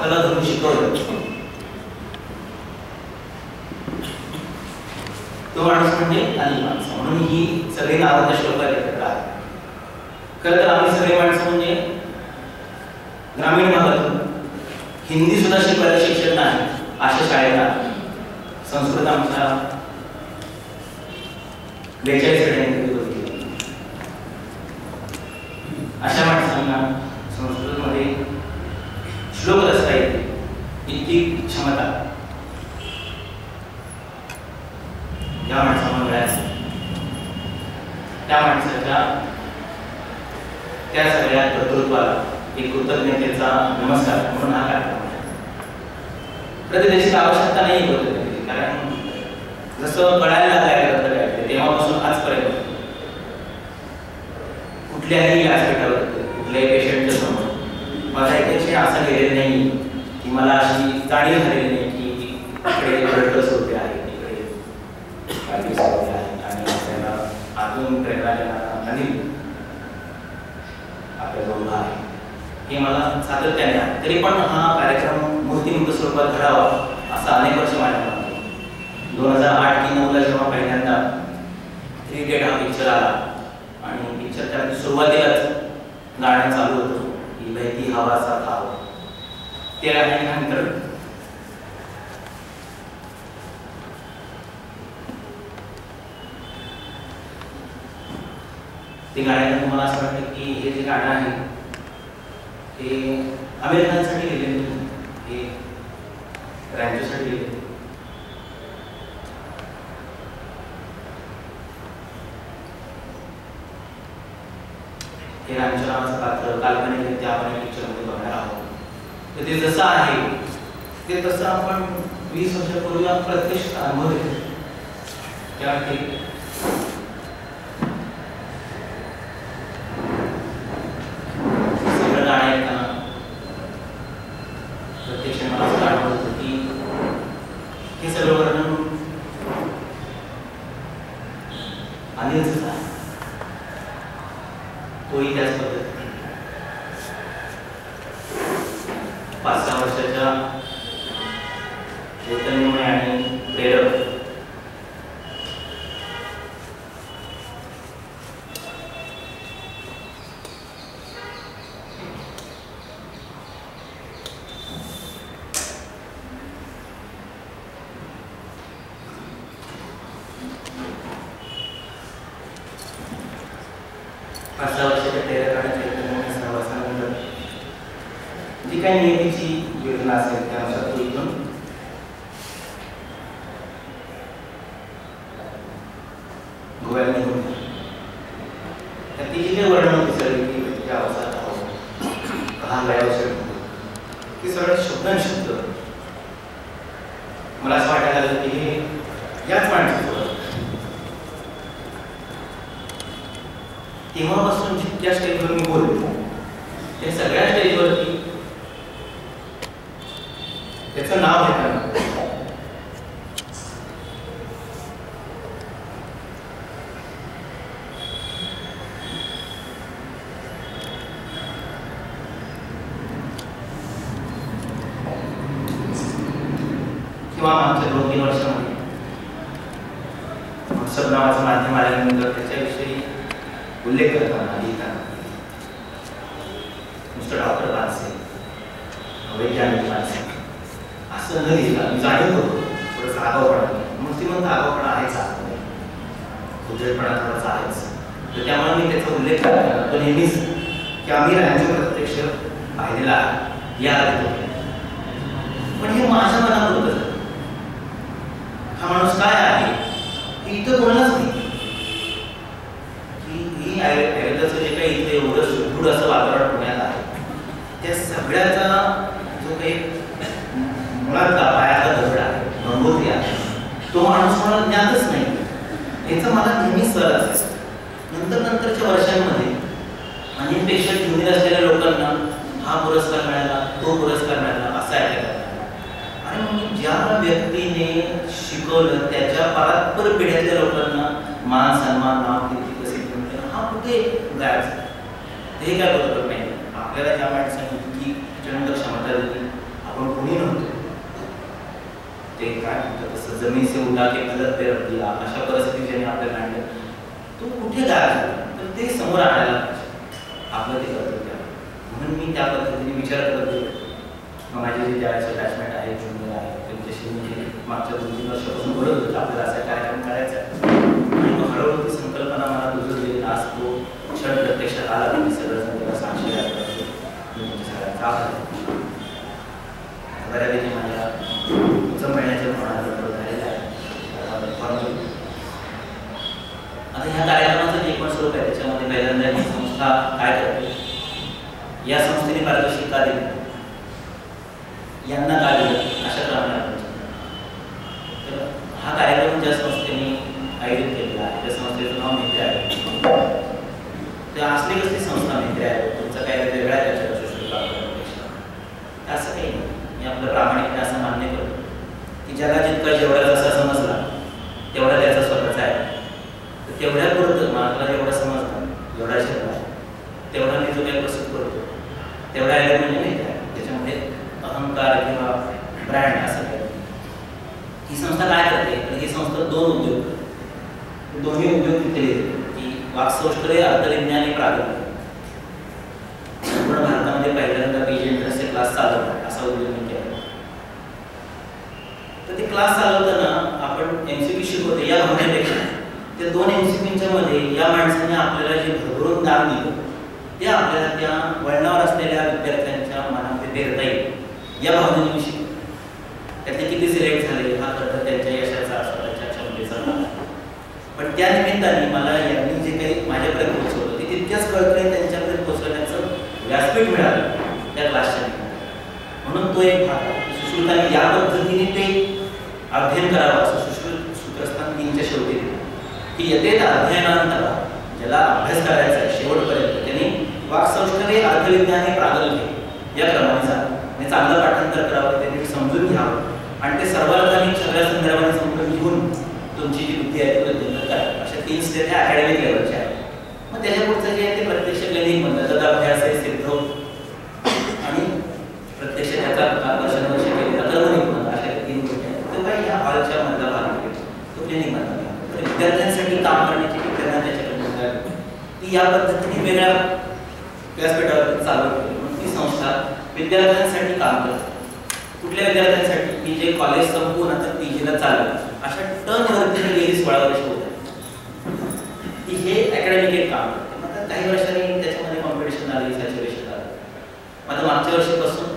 हाताला धरून शिकवलं तो माणूस म्हणजे अनिल माणसं, म्हणून ही सगळी नावं त्या श्लोकात एकत्र आहेत. खरं तर आम्ही सगळे माणसं म्हणजे ग्रामीण भागातून हिंदी सुद्धा शिकवायला शिक्षक नाही अशा शाळेला संस्कृत आमच्या 42 खेड्यांमध्ये होती. अशा माणसांना संस्कृतमध्ये श्लोक रचता येते इतकी क्षमता ज्या माणसाला मिळायचं त्या माणसाच्या त्या सगळ्या कर्तृत्वाला एक कृतज्ञतेचा नमस्कार म्हणून हा कार्यक्रम आहे. प्रतिदेशाची आवश्यकता नाही होत, कारण जसं कळायला लागलं तेव्हापासून आजपर्यंत कुठल्याही व्यासपीठावर कुठल्याही पेशंटच्या समोर माझा एकही असं गेलेलं नाही की मला अशी जाणीव झालेली नाही की इकडे ब्लड होते आहे, इकडे काळजी होते आहे आणि आपल्याला आतून प्रेरणा देणारा अनिल आपल्याजवळ आहे हे मला सातत्याने आहे. तरी पण हा कार्यक्रम मूर्तिमंत स्वरूपात घडावा असा अनेक वर्ष माझ्या मनात आहे. 2008 की 9 जेव्हा पहिल्यांदा थ्री इडियट हा पिक्चर आला आणि पिक्चरच्या सुरुवातीलाच गाणं चालू होतं की बहती हवासा खाव, ते गाण्यानंतर ते गाण्यानंतर मला असं वाटतं की हे जे गाणं आहे ते आमिर खानसाठी लिहिलेलं नाही, हे रॅन्चोसाठी लिहिलेलं. हे रॅन्चो नावाचं पात्र काल्पनिक व्यक्ती आपण पिक्चरमध्ये बघणार आहोत. तर ते जसं आहे ते तसं आपण 20 वर्षापूर्वी प्रत्यक्ष अनुभव घेतो. त्या सगळं गाणं ऐकताना प्रत्यक्ष मला असं आठवत होतं की हे सगळं वर्णन अनिलचंच आहे. तोही त्याच पद्धतीने 5-6 वर्षाच्या चैतन्यमय आणि प्रेरक जी काही नियतीची योजना असेल त्यानुसार तो इथून गोव्याला निघून त्याची जी काही वर्णन होती सगळी की त्याच्या अवसात लहान वयावर ती सगळं शब्द मला असं वाटायला लागलं की हे याच माणसाचं तेव्हापासून जितक्या स्टेजवर मी बोलतो त्या सगळ्या स्टेजवरती त्याचं नाव घेताना किंवा आमच्या 2-3 वर्षामध्ये व्हॉट्सअप नावाचं माध्यम आल्यानंतर त्याच्याविषयी उल्लेख करताना लिहिताना नुसतं डॉक्टर माणसे वैज्ञानिक माणसे असं न लिहिला मी जाणीव होतो थोडंसं आगाऊपणा मूर्तिमंत आगाऊपणा आहेच आतमध्ये उजेडपणा थोडासा आहेच. तर त्यामुळे मी त्याचा उल्लेख करताना तो नेहमीच की आम्ही रॅन्चो प्रत्यक्ष पाहिलेला आहे या आधी पण हे माझ्या मनात होतं हा माणूस काय आहे हे इथं कोणालाच नाही की ही आयुर्वेदाचं जे काही इथे एवढं सुदृढ असं वातावरण पुण्यात आहे त्या सगळ्याचा जो काही मुळातला पायाचा दगड आहे गंगोत्री आहे तो माणूस मला ज्ञातच नाही याचा मला नेहमी सर असायचा. नंतरच्या वर्षांमध्ये अनेकपेक्षा ज्युनियर असलेल्या लोकांना हा पुरस्कार मिळाला तो पुरस्कार मिळाला असा ऐकायला आणि मग ज्या व्यक्तीने शिकवलं त्याच्या परात्पर पिढ्यातल्या लोकांना मान सन्मान नाव कीर्ती प्रसिद्धी मिळते हा कुठे जायचं हे काय बरोबर नाही. आपल्याला ज्या माणसाने इतकी प्रचंड क्षमता दिली आपण ते काय म्हणतात तसं जमीन से उठा के गलत पे रख दिया, अशा परिस्थितीत ज्यांनी आपल्याला आणलं, तो कुठे गायब झाला, तर ते समोर आणायला आपलं ते कर्तव्य आहे. म्हणून मी त्या पद्धतीने विचार करत होतो. माझे जे ज्यावेळेस अटॅचमेंट आहे, ज्युनियर आहे, त्यांच्याशी मी मागच्या 2-3 वर्षापासून बोलत होतो आपल्याला असा कार्यक्रम करायचा आहे. आणि मग हळूहळू ती संकल्पना मला रुजवली. आज तो क्षण प्रत्यक्षात आला. मी सगळं त्याला साक्षी करतो. मी तुमच्या सगळ्यांचा आभार आहे. बऱ्यापैकी माझ्या उत्तम महिन्याच्या प्रमाणात झालेलं आहे. आता ह्या कार्यक्रमाचं जे एकूण स्वरूप आहे त्याच्यामध्ये पहिल्यांदा ही संस्था काय करते, या संस्थेने पारितोषिक का दिली, यांना काय दिलं, अशा प्रमाणे आपण तर हा कार्यक्रम ज्या संस्थेने आयोजित केलेला आहे त्या संस्थेचं नाव मित्र आहे. ते असली कसली संस्था मित्र आहे, तुमचं काय वेगळा आहे त्याच्या असं काही नाही. मी आपलं प्रामाणिकपणे असं मान्य करतो की ज्याला जितका जेवढा जसा समजला तेवढा त्याचा स्वतःचा आहे. तर तेवढ्या पुरतं मला जेवढा समजला, जेवढा शिकला, तेवढा मी जो काही प्रसिद्ध करतो तेवढा एलिमेंट नाही आहे. त्याच्यामध्ये अहंकार किंवा ब्रँड असं काही. ही संस्था काय करते, तर ही संस्था 2 उद्योग, दोन्ही उद्योग तिथे येते की वाक्सौष्ठवे, अर्थविज्ञान, प्रागल्य. संपूर्ण भारतामध्ये पहिल्यांदा पीजी एंट्रन्सचे क्लास चालवतात असा उद्योग मी केला. तर ते क्लास चालवताना आपण MCQ शिकवतो या भावनेपेक्षा त्या 2 MCQच्या मध्ये या माणसाने आपल्याला जे भरभरून दान दिलं ते आपल्याला त्या वळणावर असलेल्या विद्यार्थ्यांच्या मनामध्ये पेरता येईल या भावनेने मी शिकलो. त्यातले किती सिलेक्ट झाले हा खरं त्यांच्या यशाचा स्वतःच्या क्षमतेचा भाग. पण त्या निमित्ताने मला यांनी जे काही माझ्यापर्यंत पोहोचवलं ते तितक्याच कळकळीने त्यांच्यापर्यंत पोहोचवण्याचं व्यासपीठ मिळालं त्या क्लासच्या निमित्ताने. म्हणून तो एक भाग सुश्रुतांनी या पद्धतीने ते अध्ययन करावं असं सुश्रुत सूत्रस्थान 3च्या शेवटी की येतेत अध्ययनानंतर ज्याला अभ्यास करायचा आहे शेवटपर्यंत त्यांनी वाक्सौष्ठवे, अर्थविज्ञान, प्रागल्य या क्रमाने जावं. म्हणजे चांगलं पाठांतर करावं, त्यांनी समजून घ्यावं आणि ते सर्वार्थाने सगळ्या संदर्भाने समजून घेऊन तुमची जी बुद्धी आहे ती वृद्धिंगत करावी. अशा 3 स्टेप अकॅडमिक लेवलच्या आहेत. मग त्याच्या पुढचं जे आहे ते प्रत्यक्ष क्लिनिक म्हणतात, त्याचा अभ्यास आहे, सिद्ध आणि प्रत्यक्ष त्याचा वर्षानुवर्ष केलेला कर्मनिपुण, अशा 3 गोष्टी आहेत. तर काही ह्या हॉलच्या मधला भाग तो क्लिनिक म्हणतात. तर विद्यार्थ्यांसाठी काम करण्याची त्यांना त्याच्याकडे ती या पद्धतीने वेगळ्या व्यासपीठावर चालू केली. म्हणून ती संस्था विद्यार्थ्यांसाठी काम करते. कुठल्या विद्यार्थ्यांसाठी की जे कॉलेज संपवून आता PGला चालू अशा टर्नवरती गेली 16 वर्ष होत ती हे अकॅडमिक काम करते. मग काही वर्षांनी त्याच्यामध्ये कॉम्पिटिशन आली, सॅच्युरेशन आलं. आता मागच्या वर्षीपासून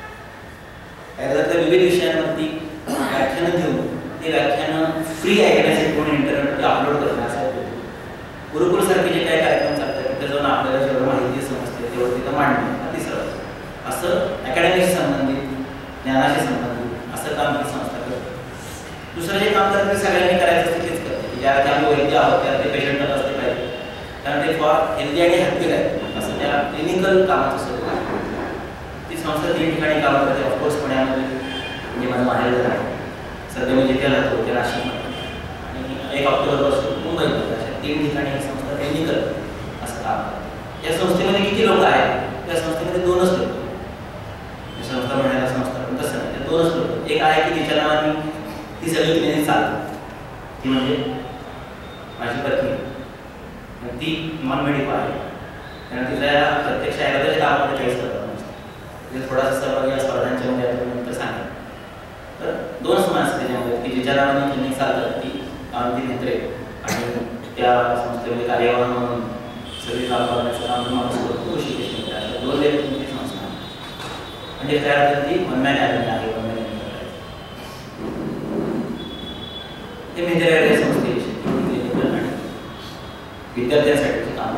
त्यातल्या विविध विषयांवरती व्याख्यानं घेऊन ते व्याख्यानं फ्री ऐकण्यासाठी कोणी इंटरनेटवरती अपलोड करण्यासाठी गुरुकुल सारखे जे काही कार्यक्रम चालतात तिथे जाऊन आपल्याला जेवढं माहिती समजते तेवढं तिथं मांडणे हा तिसरा असं अकॅडमिकशी संबंधित, ज्ञानाशी संबंधित असं काम ही संस्था करते. दुसरं जे काम करते सगळ्यांनी करायचं असते तेच करते की ज्याला आम्ही वैद्य आहोत त्याला ते पेशंटच असते पाहिजे, कारण ते फॉर हेल्दी आणि हॅपी आहे असं त्या क्लिनिकल कामाचं स्वरूप आहे. ती संस्था 3 ठिकाणी काम करते. ऑफकोर्स पुण्यामध्ये म्हणजे माझं माहेर आहे, सध्या मी जिथे राहतो ते नाशिकमध्ये, आणि 1 ऑक्टोबरपासून मुंबईमध्ये. अशा 3 ठिकाणी ही संस्था क्लिनिकल असं काम करते. या संस्थेमध्ये किती लोक आहेत, त्या संस्थेमध्ये 2च लोक. संस्था म्हणायला संस्था पण तसं नाही, त्या 2च लोक. एक आहे की तिच्या नावाने ती सगळी क्लिनिक चालते, ती म्हणजे माझी पत्नी. ती नॉन मेडिकल आहे, कारण तिला प्रत्यक्ष आयुर्वेदाच्या कामामध्ये काहीच करत नसतं. म्हणजे थोडासा सहभागी या स्पर्धांच्या मध्ये नंतर सांगेल. तर 2च माणसं त्याच्यामध्ये की जिच्या नावाने क्लिनिक चालतात, ती कांती नेत्रे आणि त्या संस्थेमध्ये कार्यवाह म्हणून सगळी काम करण्याचं काम माणूस करतो ऋषिकेश मित्र. अशा 2 व्यक्तींची संस्था म्हणजे काय अर्थात ती वन मॅन आर्मी आहे. वन मॅन हे मित्र संस्थेविषयी क्लिनिकल आणि विद्यार्थ्यांसाठीचे काम.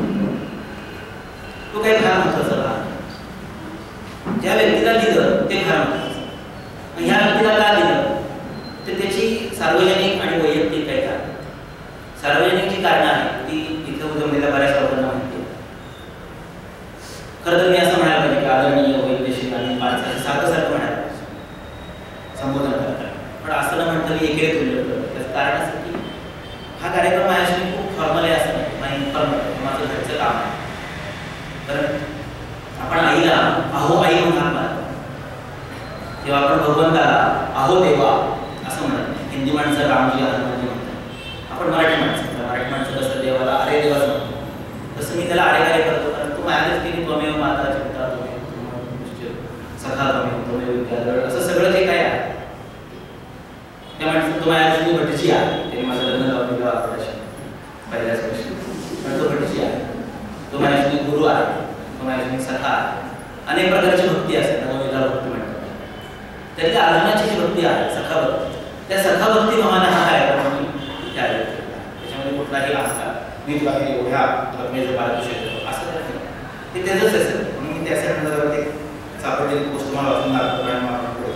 तो काही फार महत्वाचा भाग. ज्या व्यक्तीला दिलं ते फार महत्वाचं. ह्या व्यक्तीला का दिलं तर त्याची सार्वजनिक आणि वैयक्तिक काही कारण. सार्वजनिक जी कारणं आहेत ती इथं उजमलेल्या बऱ्याच लोकांना माहिती आहे. खरं तर मी असं म्हणायला पाहिजे की आदरणीय वैद्यशील आणि माणसाचं सारखं म्हणायला संबोधन करतात, पण असं न म्हणता मी एकेत उल्लेख करतो. त्याचं कारण असं की हा कार्यक्रम माझ्याशी खूप फॉर्मल आहे असं नाही, मला इन्फॉर्मल आहे, माझं घरचं काम आहे. कारण आपण आईला अहो आई म्हणून हाक मारतो, तेव्हा आपण भगवंताला अहो देवा असं म्हणत नाही. हिंदी माणसं रामजी हनुमानजी म्हणतात, आपण मराठी माणसं कसं देवाला अरे देवाच म्हणतो, तसं मी त्याला अरे काय करतो, कारण तू माझ्याच केली त्वमेव माता चिंता सखा त्वमेव विद्याधर, असं सगळं जे काय आहे त्या माणसं तो माझ्या भटजी आहे. त्याने माझं लग्न लावून दिलं पहिल्याच वर्षी, पण तो भटजी आहे, तो माझ्या गुरु आहे, तो माझ्या सखा आहे. अनेक प्रकारची भक्ती असते, नवविधा भक्ती म्हणतात. त्यातली अर्जुनाची जी भक्ती आहे सखा भक्ती, त्या सखा भक्ती भावाने हा कार्यक्रम इथे आले. त्याच्यामध्ये कुठलाही आस्था मी तुला एवढ्या रकमेचं पारितोषिक देतो असं नाही, ते त्याचंच असेल. म्हणून मी त्यासाठी ते सापडलेली गोष्ट मला वाचून दाखवतो.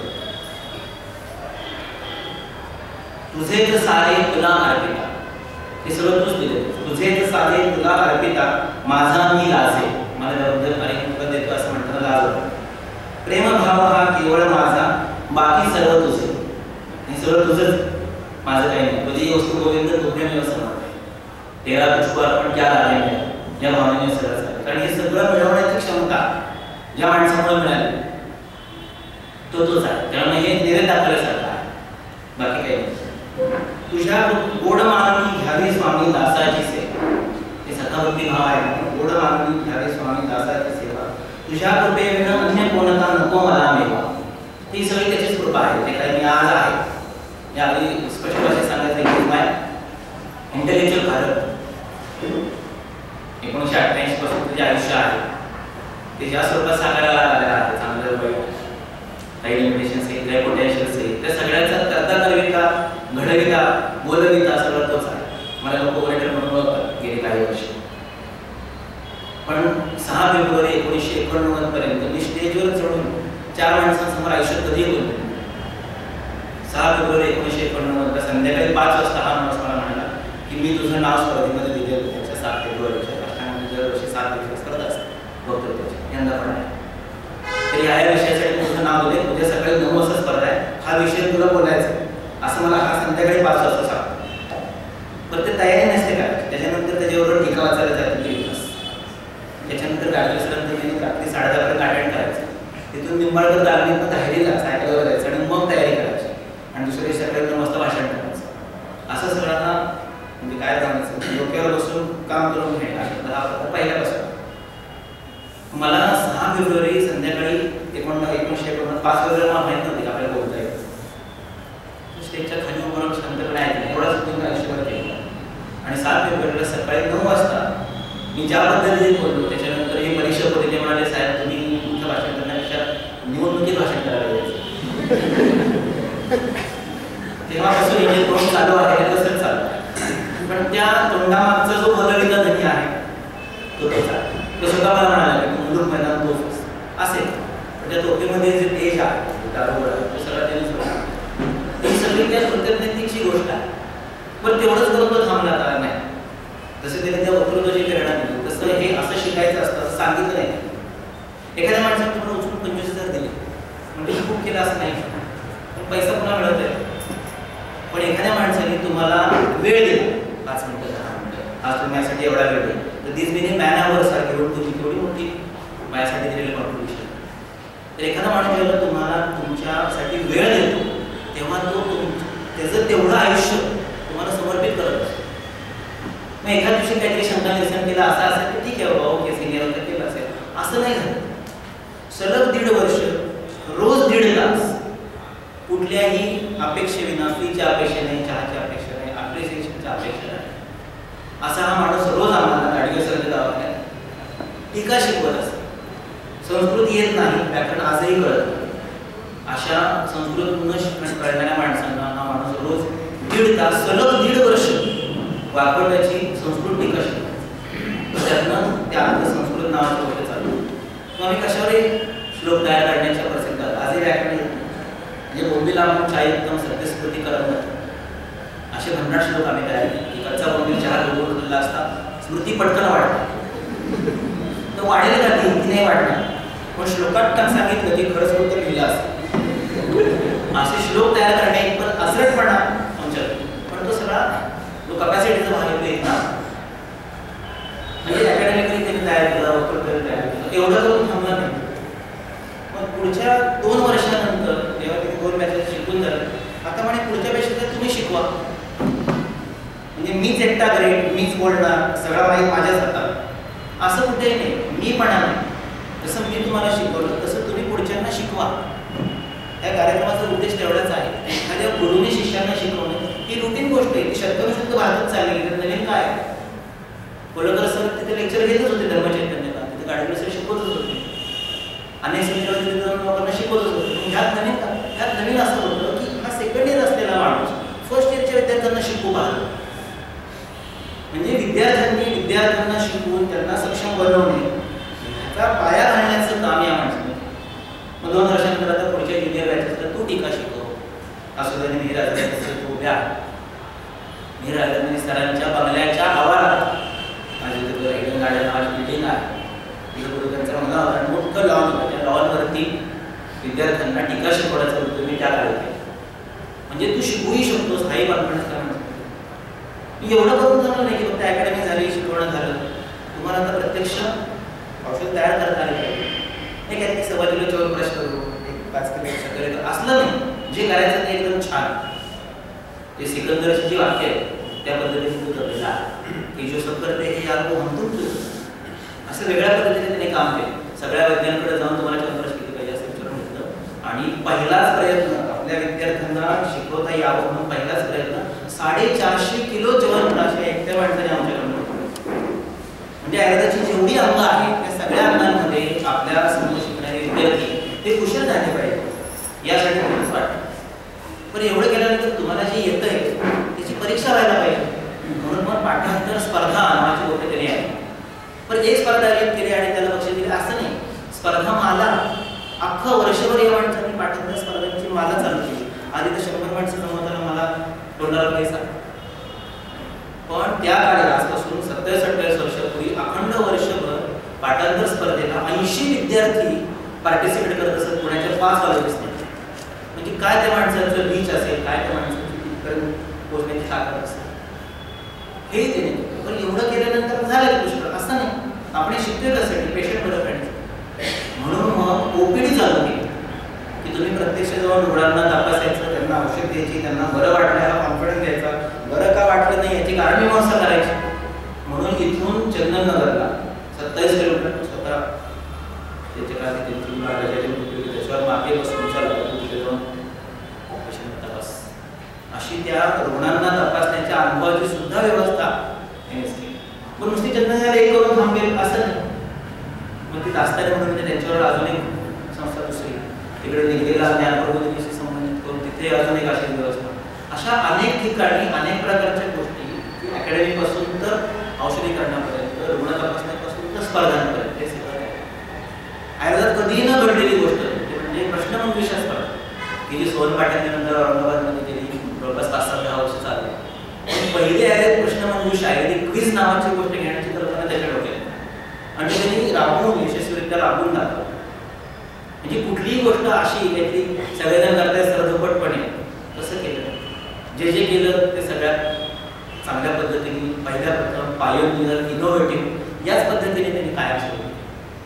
तुझेच सारे तुला अर्पिता, हे सगळं तूच दिले. तुझेच सारे तुला अर्पिता, माझा मी लाजे. मला त्याबद्दल अनेक मुलं देतो असं म्हणताना लाज होतं. प्रेमभाव हा केवळ माझा, बाकी सर्व तुझे. हे सगळं तुझंच, माझं काही नाही. तुझी वस्तू गोविंद तुझे मी असं म्हणते. तेरा तुझको अर्पण क्या लागे नाही, या भावनेने सगळं झालं. कारण हे सगळं मिळवण्याची क्षमता ज्या माणसामुळे मिळाली तो तोच आहे. त्यामुळे हे निरे दाखवल्यासारखं आहे, बाकी काही नाही. तुझ्या गोड मागणी घ्यावी स्वामी दासाची सेवा, हे सखाभक्ती भाव आहे. गोड मागणी घ्यावी स्वामी दासाची सेवा, तुझ्या कृपेविना अन्य कोणता नको मला मेवा. ती सगळी त्याचीच कृपा आहे. ते काही मी आज आहे या अगदी स्पष्ट भाषेत सांगायचं माय इंटेलेक्च्युअल भारत 1988 पासून जे आयुष्य आहे ते ज्या स्वरूपात साकारायला आलेलं आहे, चांगलं वाईट काही लिमिटेशन्स आहेत, काही पोटेन्शियल्स आहेत, त्या सगळ्यांचा करता करविता घडविता बोलविता सगळं तोच आहे. मला लोक ओरेटर म्हणून गेली काही वर्ष, पण 6 फेब्रुवारी 1989 पर्यंत मी स्टेजवर चढून 4 माणसांसमोर आयुष्यात कधी बोललो. 6 फेब्रुवारी 1989 संध्याकाळी 5 वाजता हा माणूस मला म्हणाला की मी तुझं नाव स्पर्धेमध्ये दिले होते. त्याच्या 7 फेब्रुवारीच्या अष्टांगामध्ये दरवर्षी 7 दिवस करत असतात वक्तृत्वाची, यंदा पण आहे. तर या विषयासाठी तुझं नाव दिले, उद्या सकाळी 9 वाजता स्पर्धा आहे, हा विषय तुला बोलायचा असं मला हा संध्याकाळी 5 वाजता सांगतो. पण ते तयारी नसते काय. त्याच्यानंतर त्याच्याबरोबर टीका वाचायला जायचं 3 तास. त्याच्यानंतर गाडीसरांनी रात्री 10:30 पर्यंत अटेंड करायचं. तिथून निंबाळकर दालनीत धायरीला सायकलवर जायचं आणि मग तयारी करायची आणि दुसऱ्या दिवशी सकाळी 9 वाजता भाषण करायचं. असं सगळ्यांना म्हणजे काय सांगायचं, डोक्यावर बसून काम करून घ्यायला हा पहिल्यापासून. मला 6 फेब्रुवारी संध्याकाळी 1989 5 फेब्रुवारी मला माहीत नव्हती आपल्याला बोलता येईल. स्टेजच्या खाली उभं शांतपणे ऐकलं, एवढाच तुम्ही आयुष्यभर केलं. आणि 7 फेब्रुवारीला सकाळी 9 वाजता मी ज्या पद्धतीने बोललो, त्याच्यानंतर हे परीक्षक होते ते म्हणाले साहेब तुम्ही तुमचं भाषण करण्यापेक्षा निवडणुकीत भाषण करायला जायचं. तेव्हापासून हे जे तोंड चालू आहे हे तसंच चालू आहे. पण त्या तोंडामागचा जो बदललेला धनी आहे तो तोच आहे. तो स्वतः मला म्हणाला की मुलूक मैदान तोच असेल, पण त्या तोफेमध्ये जे तेज आहे दारूगोळा तो सगळा त्यांनीच होता. ही सगळी त्या कृतज्ञतेची गोष्ट आहे. पण तेवढंच करून तो थांबला का नाही. जसं त्याने त्या वक्तृत्वाची प्रेरणा दिली तसं हे असं शिकायचं असतं असं सांगितलं नाही. एखाद्या माणसाने तुम्हाला उचलून 25,000 दिले म्हणजे खूप केलं असं नाही, पण पैसा पुन्हा मिळत आहे. पण एखाद्या माणसाने तुम्हाला वेळ दिला 5 मिनिटं 10 मिनिटं, आज तुम्ही यासाठी एवढा वेळ दिला, तर दिस बिने मॅन आवर सारखी रोड तुम्ही तेवढी मोठी माझ्यासाठी दिलेली कॉन्ट्रिब्युशन. तर एखादा माणूस जेव्हा तुम्हाला तुमच्यासाठी वेळ देतो तेव्हा तो त्याचं तेवढं आयुष्य तुम्हाला समर्पित करत असतो. मग एखाद्या दिवशी काहीतरी शंका निरसन केला असं असेल तर ठीक आहे बाबा ओके सिनियर होतं केलं असेल, असं नाही झालं. सलग 1.5 वर्ष रोज 1.5 तास कुठल्याही अपेक्षेविना, फीच्या अपेक्षा नाही, चहाच्या अपेक्षा नाही, अप्रिसिएशनच्या अपेक्षा नाही, असा हा माणूस रोज आम्हाला गाडगे सरच्या दवाखान्यात टीका शिकवत असतो. संस्कृत येत नाही, व्याकरण आजही कळत नाही. अशा संस्कृत न शिकण्यास कळणाऱ्या माणसांना हा माणूस रोज 1.5 तास सलग 1.5 वर्ष वापरण्याची संस्कृत टीका शिकतो. त्यातनं त्या संस्कृत नावाची गोष्ट चालू. मग आम्ही कशावरही श्लोक तयार करण्याच्या प्रसिद्ध आजही व्याकरण म्हणजे बोंबीला आपण चाय एकदम सत्यस्मृती करत नाही असे भन्नाट श्लोक आम्ही तयार केले की कच्चा बोंबील चहा डोबून असता स्मृती पटकन वाढते. तर वाढेल का ती नाही वाढणार, पण श्लोकात सांगितलं की खरंच फक्त लिहिलं असतं. असे श्लोक तयार करणे पण असरटपणा आमच्याकडे, पण तो सगळा जो कपॅसिटीचा भाग येत ना म्हणजे अकॅडमिकली त्यांनी तयार केला, वक्तृत्व तयार केलं, एवढं करून थांबलं नाही. मग पुढच्या 2 वर्षानंतर जेव्हा तिथे 2 बॅचेस शिकून झालं, आता म्हणे पुढच्या मीच एकटा ग्रेट, मीच बोलणार, सगळं माहीत माझ्याच हातात, असं कुठेही नाही. मी म्हणा नाही. जसं मी तुम्हाला शिकवलं तसं तुम्ही पुढच्यांना शिकवा. या कार्यक्रमाचा उद्देश तेवढाच आहे. एखाद्या गुरुने शिष्यांना शिकवणं ही रुटीन गोष्ट आहे. ती शतकानुशतक भारतात चालली. तर नवीन काय? कोल्हकर सर तिथे लेक्चर घेतच होते धर्मचैतन्याला, तिथे गाडगे सर शिकवतच होते, अनेक सेमिनार तिथे जाऊन लोकांना शिकवतच होते. ह्यात नवीन असं होतं की हा सेकंड इयर असलेला माणूस फर्स्ट इयरच्या विद्यार्थ्यांना शिकवू पाहतो. म्हणजे विद्यार्थ्यांना शिकवून त्यांना सक्षम बनवणे ह्याचा पाया घालण्याचं काम या माणसाने. मग 2 वर्षानंतर आता पुढच्या ज्युनियर बॅचेसला तू टीका शिकव. असं त्याने मीराजांनी सरांच्या बंगल्याच्या आवारात माझी तिथं हिडन गार्डन नावाची बिल्डिंग आहे. तिथं पुढे त्यांचा बंगला होता, मोठं लॉन होतं. त्या लॉनवरती विद्यार्थ्यांना टीका शिकवण्याचा उद्योग मी त्या काळात केला. म्हणजे तू शिकवूही शकतोस, हाही कॉन्फिडन्स करा. मी एवढं करून जमलं नाही की फक्त अकॅडमी झाली, शिकवणं झालं. तुम्हाला आता प्रत्यक्ष औषध तयार करता आले पाहिजे. नाही काय सव्वा किलोच्या वर ब्रश करू, 5 किलो शक्कर असलं नाही. जे करायचं ते एकदम छान. ते सिकंदरची जी वाक्य आहे त्या पद्धतीने तू करलेलं आहे की जो सब करते हे यार को म्हणतो तू. असं वेगळ्या पद्धतीने त्याने काम केलं. सगळ्या वैज्ञानिकांकडे जाऊन तुम्हाला चंद्रश किती पाहिजे असं विचारून घेतलं आणि पहिलाच प्रयत्न आपल्या विद्यार्थ्यांना शिकवता यावं म्हणून पहिलाच प्रयत्न 450 किलो च्यवनप्राश एकट्या माणसाने आमच्याकडून. म्हणजे आयुर्वेदाची जेवढी अंग आहेत त्या सगळ्या अंगांमध्ये आपल्या समोर शिकणारे विद्यार्थी ते कुशल झाले पाहिजे यासाठी मला वाटतं. पण एवढं केल्यानंतर तुम्हाला जे येतंय त्याची परीक्षा व्हायला पाहिजे. म्हणून मग पाठांतर स्पर्धा नावाची गोष्ट केली आहे. पण एक स्पर्धा आयोजित केली आणि त्याला बक्षीस दिले असं नाही. स्पर्धा माला अख्खं वर्षभर या माणसांनी पाठांतर स्पर्धांची माला चालू केली. आधी तर 100 माणसं जमवताना मला तोंडाला पैसा. पण त्या काळी आजपासून 27-28 वर्षापूर्वी अखंड वर्षभर पाठांतर स्पर्धेला 80 विद्यार्थी पार्टिसिपेट करत असत पुण्याच्या 5 कॉलेजेसमध्ये. म्हणजे काय त्या माणसाचं रीच असेल, काय त्या माणसाची तिथपर्यंत पोहोचण्याची ताकद असेल हे त्याने. पण एवढं केल्यानंतर झालं पुष्कळ असं नाही. आपण शिकतोय कशासाठी? पेशंट बरं करण्यासाठी. म्हणून मग ओपीडी चालू केली की तुम्ही प्रत्यक्ष जाऊन रुग्णांना तपासायचं, त्यांना औषध द्यायची, त्यांना बरं वाटलं ह्याला कॉन्फिडन्स द्यायचा, बरं का वाटलं नाही याची कारण मीमांसा करायची. म्हणून इथून चंदननगरला 27 किलोमीटर स्वतः त्याच्या काळात त्यांची बाळाच्या मृत्यू त्याच्यावर मागे बसून चालू तिथे जाऊन पेशंट तपास अशी त्या रुग्णांना तपासण्याच्या अनुभवाची सुद्धा व्यवस्था पण नुसती चंदननगर एक करून थांबेल असं नाही. मग ती दास्ताने म्हणून त्यांच्यावर अजून एक संस्था दुसरी तिकडे निघलेला ज्ञानप्रबोधिनीशी संबंधित करून तिथे अजून एक अशी व्यवस्था. अशा अनेक ठिकाणी अनेक प्रकारच्या गोष्टी अकॅडमीपासून तर औषधीकरणापर्यंत, रुग्ण तपासण्यापासून तर स्पर्धांपर्यंत हे सगळं आहे. आयुर्वेदात कधीही न घडलेली गोष्ट म्हणजे प्रश्नमंजुषा स्पर्धा की जी सोन पाटणनंतर औरंगाबादमध्ये गेली जवळपास 5-7-10 वर्ष चालली. पहिली आयुर्वेद प्रश्नमंजुषा आयुर्वेदिक क्विज नावाची गोष्ट घेण्याची कल्पना त्याच्या डोक्यात आणि त्यांनी राबवून यशस्वीरित्या राबवून दाखवलं. म्हणजे कुठलीही गोष्ट अशी काहीतरी सगळेजण करताय सरदुपटपणे तसं केलं. जे केलं ते सगळ्यात चांगल्या पद्धतीने पहिल्या प्रथम पायोनियर इनोव्हेटिव्ह याच पद्धतीने त्यांनी कायम सुरू केलं.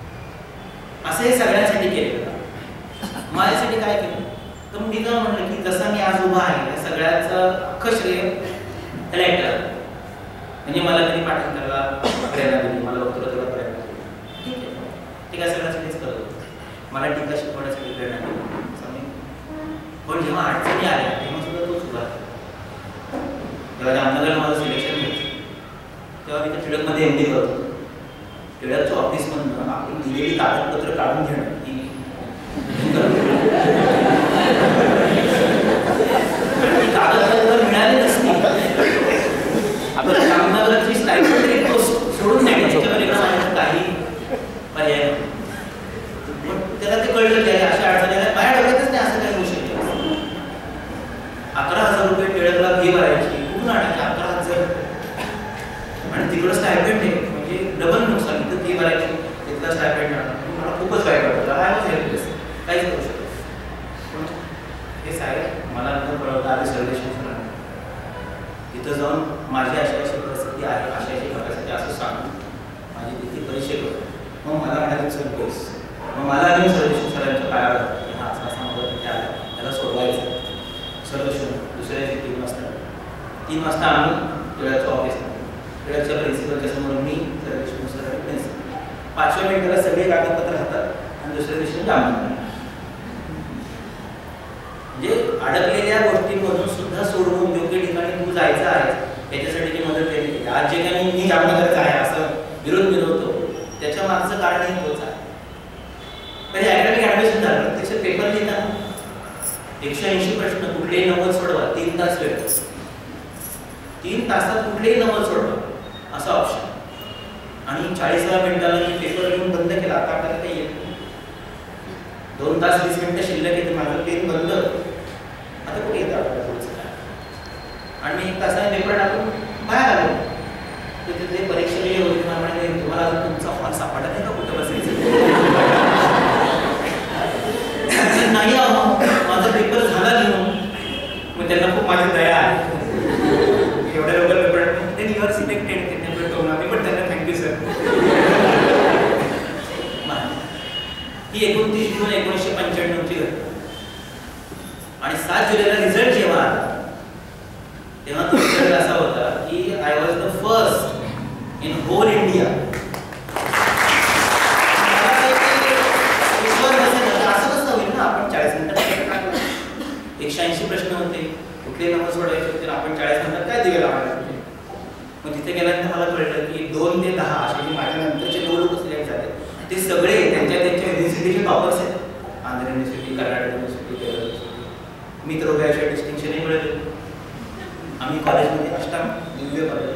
असं हे सगळ्यांसाठी केलं. माझ्यासाठी काय केलं तर मी तर म्हणलं की जसं मी आज उभा आहे या सगळ्याचं अख्खं श्रेय त्याला ऐकलं. म्हणजे मला त्यांनी पाठांतराला प्रेरणा दिली, मला वक्तृत्वाला प्रेरणा दिली. ठीक आहे, ते काय सगळ्यांसाठीच करत होतं. मला टीका शिकवण्यासाठी प्रेरणा दिली. पण जेव्हा अडचणी आल्या तेव्हा सुद्धा तो सुरुवात केला. जेव्हा जामनगरला माझं सिलेक्शन घ्यायचं तेव्हा मी त्या टिळकमध्ये MD करत होतो. टिळकच्या ऑफिसमधून आपण दिलेली कागदपत्र काढून घेणं ही कागदपत्र मिळाली नसती आपण जामनगरची स्टायपेंड सोडून द्यायचं काही पर्याय. पण त्याला ते कळलं की अशा अडचणी माझ्या डोक्यातच नाही असं काही होऊ शकतं. 11,000 रुपये टिळकला फी भरायची, कुठून आणायची 11,000 आणि तिकडं स्टायपेंड आहे म्हणजे डबल नुकसान. इथं फी भरायची तिथलं स्टायपेंड मला खूपच वाईट वाटतं. आय वॉज हेल्पलेस, काहीच करू शकतो. पण हे साहेब मला नंतर कळवलं आधी सर्वेक्षण तिथं जाऊन माझी अशी परिस्थिती आहे, अशी कॅपॅसिटी असं सांगून माझी तिथे परीक्षा करतो. मग मला म्हणाले सर पैस मग मला आधी सर्वेक्षण सरांच्या काळात की हा असा मला तिथे आला त्याला सोडवायचं. सर्वेक्षण दुसऱ्या 3 वाजता आम्ही टिळकच्या ऑफिसमध्ये. टिळकच्या प्रिन्सिपलच्या समोर मी, देशमुख सर आणि प्रिन्सिपल. 5व्या मिनिटाला सगळे कागदपत्र हातात आणि दुसऱ्या दिवशी जामीन. म्हणजे अडकलेल्या गोष्टींमधून सुद्धा सोडवून योग्य ठिकाणी तू जायचं आहे त्याच्यासाठी मदत केली. आज जे काही मी जामनगरचा आहे असं विरोध मिळवतो त्याच्या मागचं कारणही तोच आहे. म्हणजे अकॅडमिक ऍडमिशन झालं, प्रत्यक्ष पेपर लिहिताना 180 प्रश्न कुठलेही 90 सोडवा, 3 तास वेळ, 3 तासात कुठलेही 90 सोडवा असा ऑप्शन. आणि 40व्या मिनिटाला मी पेपर लिहून बंद केला. आता आपल्याला काही येत नाही. 2 तास 20 मिनिटं शिल्लक येते, माझं पेन बंद. आता कुठे येतं आपल्याला पुढचं काय? आणि मी 1 तासाने पेपर टाकून बाहेर आलो. तर तिथे परीक्षेला होते ना, म्हणजे तुम्हाला अजून तुमचा हॉल सापडला नाही का कुठं बसायचं? नाही माझा पेपर झाला लिहून. मग त्यांना खूप माझी दया आहे. एवढ्या लवकर paper then you are selected मी पण त्यांना थँक्यू सर. ही 29 जून 1995ची घटना. आणि 7 जुलैला रिझल्ट जेव्हा आला तेव्हा तो रिझल्ट असा होता की I was the first in whole India. असं कसं होईल ना, आपण 40 मिनिटात 180 प्रश्न होते, कुठले नंबर सोडवायचे होते, आपण 40 मिनिटात काय दिवे लावायला. मग तिथे गेल्यानंतर मला कळलं की 2 ते 10 असे जे माझ्या नंतरचे 9 लोक सिलेक्ट झाले ते सगळे त्यांच्या युनिव्हर्सिटीचे टॉपर्स आहेत. Andhra university, Karnataka university, Kerala university. मी तर उभ्याच्या डिस्टिंक्शनही मिळाले. आम्ही कॉलेजमध्ये अष्टांग दिव्य कॉलेज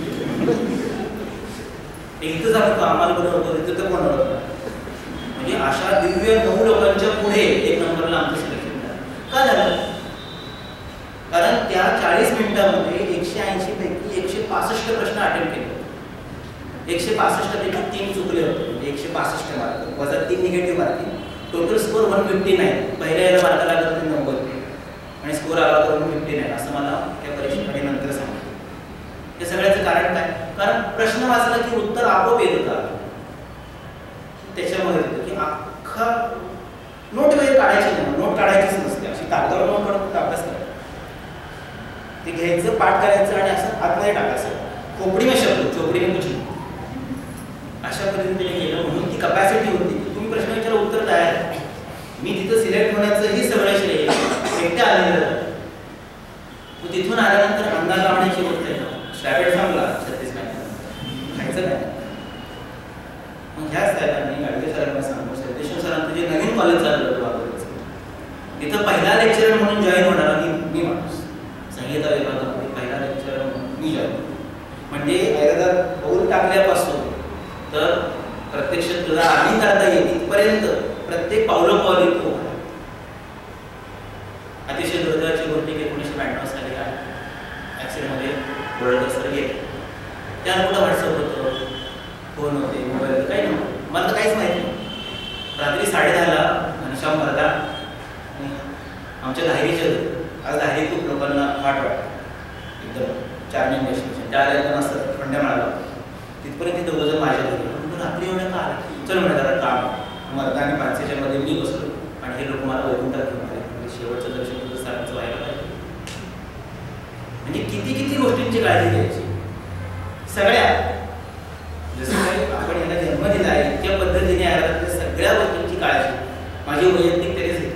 इथंच आम्ही आम्हाला बरं होतो, तिथं तर कोण होतं. म्हणजे अशा दिव्य 9 लोकांच्या पुढे 1 नंबरला आमचं सिलेक्शन झालं. का झालं? कारण त्या 40 मिनिटांमध्ये 180 पैकी 165 प्रश्न अटेम्प्ट केले. 165 पैकी 3 चुकले होते, म्हणजे 165 मार्क वजा 3 निगेटिव्ह मार्किंग. Total score 159. पहिल्या याला मार्क लागत होते 90 आणि स्कोर आला होता 159 असं मला त्या परीक्षेमध्ये नंतर सांगितलं. हे सगळ्याचं कारण काय? कारण प्रश्न वाचला की उत्तर आपोआप येत होता. त्याच्यामध्ये होतं की अख्खा नोट वगैरे काढायची नाही, नोट काढायचीच नसते. अशी कागदावर नोट काढून अभ्यास करायचा. ते घ्यायचं, पाठ करायचं आणि असं आतमध्ये टाकायचं. खोपडी में शब्द, चोपडी में कुछ नहीं. अशा पद्धतीने केलं. म्हणून ती कपॅसिटी होती. तुम्ही प्रश्न विचारा, उत्तर तयार. मी तिथं सिलेक्ट होण्याचंही सगळं श्रेय एकट्या आलेलं. तिथून आल्यानंतर अंदाज लावण्याची गोष्ट आहे. स्टॅबेट थांबला 36 महिन्यात खायचं काय. मग ह्याच साहेबांनी गाडगे सरांना सांगून देशमुख सरांचं जे नवीन कॉलेज चाललं होतं वाघोलीचं, तिथं पहिला लेक्चरर म्हणून जॉईन होणारा मी माणूस. संगीता विभागामध्ये पहिला लेक्चरर म्हणून मी जॉईन. म्हणजे ऐरदार पाऊल टाकल्यापासून तर प्रत्यक्ष तुला आम्ही करता येईल इथपर्यंत प्रत्येक पावलोपावली तो अतिशय दुर्दैवाची गोष्ट की 1992 साली ॲक्सिडेंटमध्ये ओळख सर गेले. त्याला कुठं व्हॉट्सअप होतं, फोन होते, मोबाईल होतं, काही नव्हतं. मला तर काहीच माहिती नाही. रात्री 10:30ला घनश्याम भरदा आमच्या धायरीचे होते. आज धायरी खूप लोकांना वाट वाटतं एकदम 4 डेस्टिनेशन. त्या आल्यानंतर असं खंड्या मिळाला तिथपर्यंत ते 2 जण माझ्या घरी. रात्री एवढ्या का आला? चल म्हणा जरा काम. मर्दा आणि 500च्या मध्ये मी बसलो आणि हे लोक मला वैकुंठात घेऊन आले. म्हणजे शेवटचं दर्शन सरांचं व्हायला पाहिजे. म्हणजे किती किती गोष्टींची काळजी घ्यायची. सगळ्या जसं काही आपण याला जन्म दिला आहे इतक्या पद्धतीने आल्या सगळ्या गोष्टींची काळजी माझी वैयक्तिक तरीच आहे.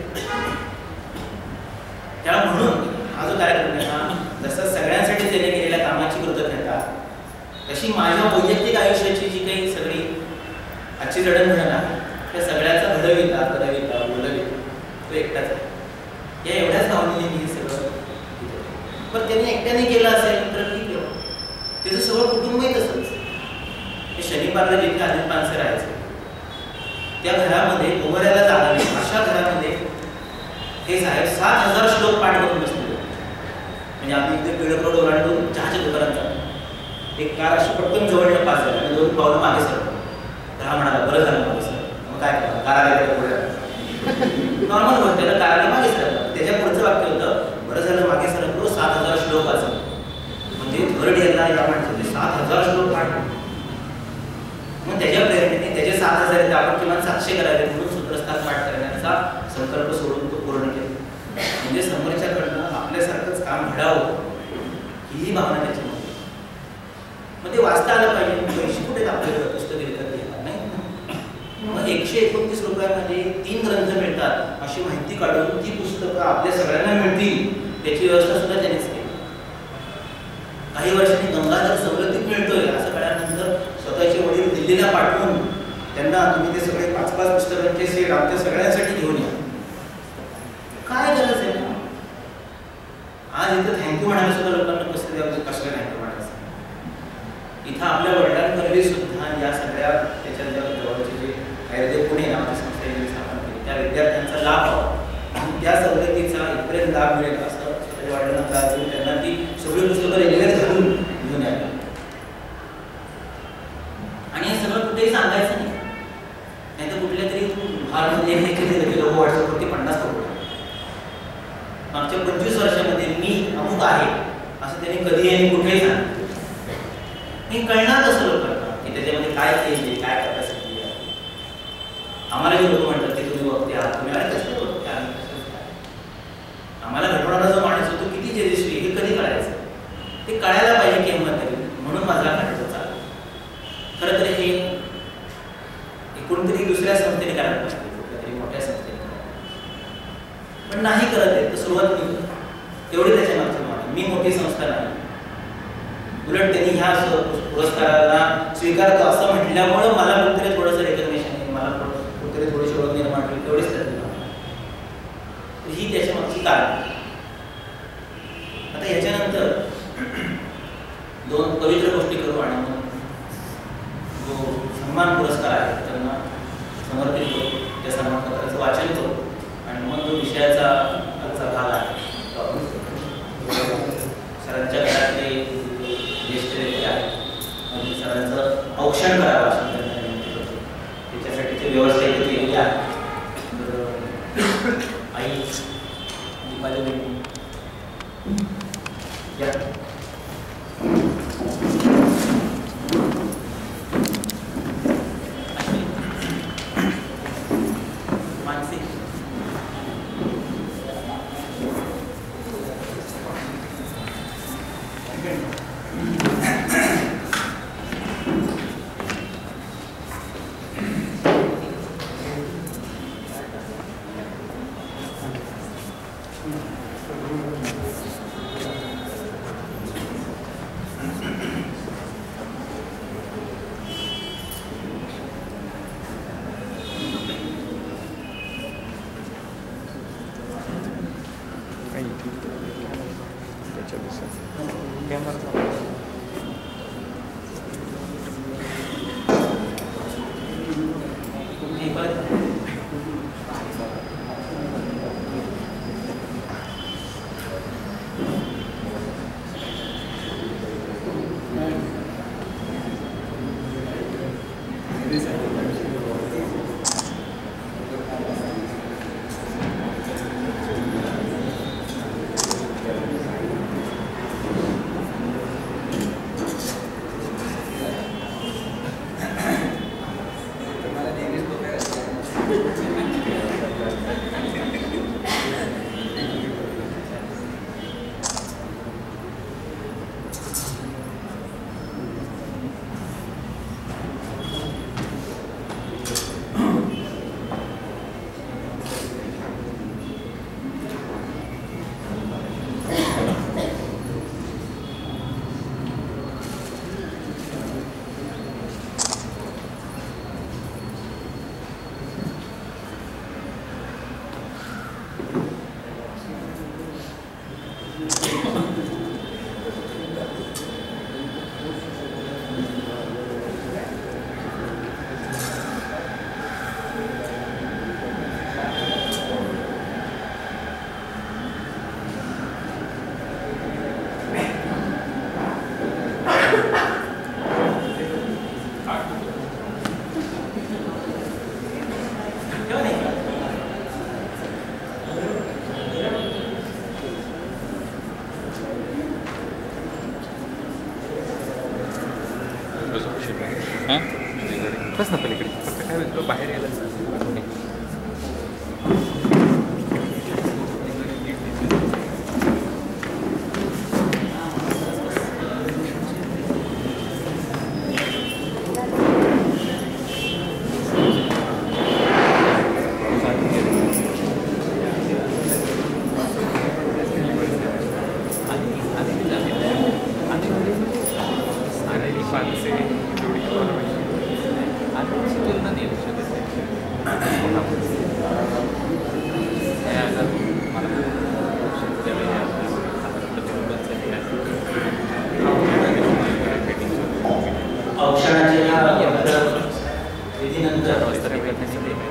त्या म्हणून हा जो कार्यक्रम आहे हा जसं सगळ्यांसाठी त्याने केलेल्या कामाची कृतज्ञता तशी माझ्या वैयक्तिक आयुष्याची जी काही सगळी आजची जडणघडण आहे त्या सगळ्याचा घडविता बोलविता तो एकटाच आहे. या एवढ्याच भावनेने मी हे सगळं पण त्यांनी एकट्याने केलं असेल तर ठीक आहे. त्याचं सगळं कुटुंबही तसंच. हे शनिवारला जिथे अनिल पानसे राहायचे त्या घरामध्ये उभऱ्याला जागा नाही. अशा घरामध्ये हे साहेब 7000 श्लोक पाठ करून बसले. म्हणजे आम्ही इथे टिळक रोड ओलांडून चहाच्या दुकानात जातो. एक कार अशी पटकन जवळनं पास झाली आणि 2 पावलं मागे सरतो. हा म्हणाला बरं झालं मागे सर. मग काय करा काराला पुढे नॉर्मल गोष्ट आहे ना, काराला मागे सरला. त्याच्या पुढचं वाक्य होतं बरं झालं मागे सरकलो 7000 श्लोक वाचले. म्हणजे थर्ड इयरला या माणसाचे 7000 श्लोक पाठ. मग त्याच्या प्रेरणेने त्याचे 7000 येते आपण किमान 700 करायचे म्हणून सूत्रस्थान पाठ करण्याचा संकल्प सोडून तो पूर्ण केला. म्हणजे समोरच्याकडनं आपल्यासारखंच काम घडावं ही भावना त्याच्यामध्ये. वाचता आलं पाहिजे. पैसे कुठे आपल्याला पुस्तके विकत घेणार नाही. मग 129 रुपयामध्ये 3 ग्रंथ मिळतात अशी माहिती काढून ती पुस्तकं आपल्या सगळ्यांना मिळतील त्याची व्यवस्था सुद्धा त्यांनीच केली. काही वर्षांनी गंगाधर सवलतीत मिळतोय असं कळल्यानंतर स्वतःचे वडील दिल्लीला पाठवून त्यांना तुम्ही ते सगळे 5-5 पुस्तकांचे सेट आमच्या सगळ्यांसाठी घेऊन या. काय गरज आहे ना? आज इथं थँक्यू म्हणायला सुद्धा लोकांना कसं द्यावं, कसं थँक्यू म्हणायचं. इथं आपल्या वडिलांकडे सुद्धा या सगळ्या त्याच्या जवळचे जे आयुर्वेद पुणे नावाची संस्था स्थापन केली त्या विद्यार्थ्यांचा लाभ व्हावा आणि त्या सवलतीचा इतपर्यंत लाभ मिळेल असं स्वतःच्या वडिलांना त्रास देऊन त्यांना ती सगळी पुस्तकं रेल्वेत घालून घेऊन यावी. आणि हे सगळं कुठेही सांगायचं नाही. नाही तर कुठल्या तरी भारमध्ये लेखण्याचे लोक व्हॉट्सअपवरती 50 करोड मागच्या 25 वर्षामध्ये मी अमुक आहे असं त्यांनी कधी आणि कुठेही सांगितलं. हे कळणार कसं लोकांना की त्याच्यामध्ये काय केले, काय कॅपॅसिटी आहे. आम्हाला जे लोक म्हणतात की तुम्ही वक्ते आहात, तुम्ही अरे कसं वक्ते आहात, आम्हाला घडवणारा जो माणूस होतो किती तेजस्वी हे कधी कळायचं. ते कळायला पाहिजे केव्हा तरी. म्हणून माझा खंड चालू. खरं तर हे कोणतरी दुसऱ्या संस्थेने करायला पाहिजे, कुठल्या तरी मोठ्या संस्थेने, पण नाही करत आहे. तर सुरुवात मी तेवढी त्याच्या मागचं मागे. मी मोठी संस्था नाही. उलट त्यांनी ह्या पुरस्काराला स्वीकारतो असं म्हटल्यामुळं मला कुठेतरी थोडंसं रेकग्नेशन येईल, मला कुठेतरी थोडीशी ओळख निर्माण होईल, तेवढीच त्याची ही त्याच्या मागची कारण. आता ह्याच्यानंतर 2 पवित्र गोष्टी करू आणि मग जो सन्मान पुरस्कार आहे त्यांना समर्पित करू, त्या सन्मानपत्राचं वाचन करू आणि मग जो विषयाचा आजचा भाग आहे तो आपण सरांच्या घरातले ज्येष्ठ व्यक्ती आहेत आणि सरांचं औक्षण करावं असं त्यांना विनंती करतो. त्याच्यासाठीची व्यवस्था इथे केलेली आहे. तर आई दीपाली या बस ना पलीकडे फक्त काय बाहेर यायला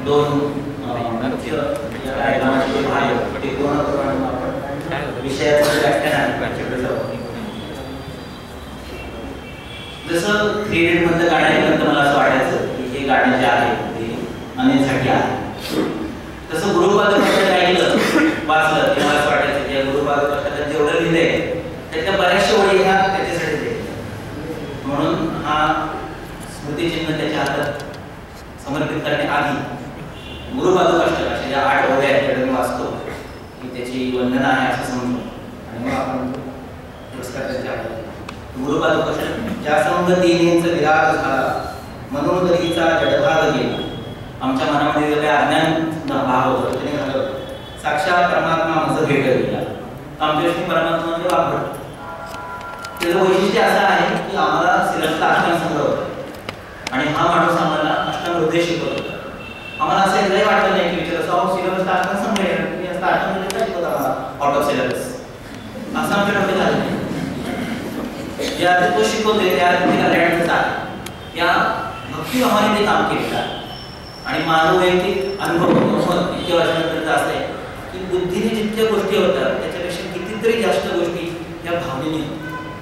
दोन मुख्य या डायग्रामचे भाग ते पूर्ण करून आपण विषयाचं व्याख्यान आहे जाऊ. जसं क्रिएट मधलं गाणं ऐकलं मला असं वाटायचं की हे गाणं जे आहे ते अनिलसाठी आहे. तसं गुरुपाद कष्टात ऐकलं वाचलं तेव्हा असं वाटायचं की गुरुपाद कष्टात जेवढं लिहिलंय त्यातल्या बऱ्याचशा ओळी ह्या त्याच्यासाठी ते म्हणून हा स्मृतिचिन्ह त्याच्या हातात समर्पित करण्याआधी गुरुपाद कष्ट अशा ज्या 8 ओळी आहेत त्या मी वाचतो की त्याची वंदना आहे असं समजून आणि मग आपण पुरस्कार त्याच्या गुरुपाद कष्ट ज्या संगतीनेच विराग झाला मनोदरीचा जडभाग गेला. आमच्या मनामध्ये जो काही अज्ञान भाव होता त्याने घालवलं. साक्षात परमात्मा मज भेट गेला. आमच्याशी परमात्मा वापर त्याचं वैशिष्ट्य असं आहे की आम्हाला सिलबसला अष्टांग संग्रह होता आणि हा माणूस आम्हाला अष्टांग हृदय शिकवत होता. आम्हाला असं एकदाही वाटलं नाही की विचार सिलेबसला अष्टांग संग्रह तुम्ही असं अष्टांग हृदय शिकवत आम्हाला आउट ऑफ सिलेबस असं आमच्या डोक्यात झालं नाही. ज्या तो शिकवतोय त्या कल्याणाचा या भक्तिभावाने ते काम केलेलं आहे. आणि माझं वैयक्तिक अनुभव इतक्या वर्षानंतर असं आहे की बुद्धीने जितक्या गोष्टी होतात त्याच्यापेक्षा कितीतरी जास्त गोष्टी या भावनेने होतात.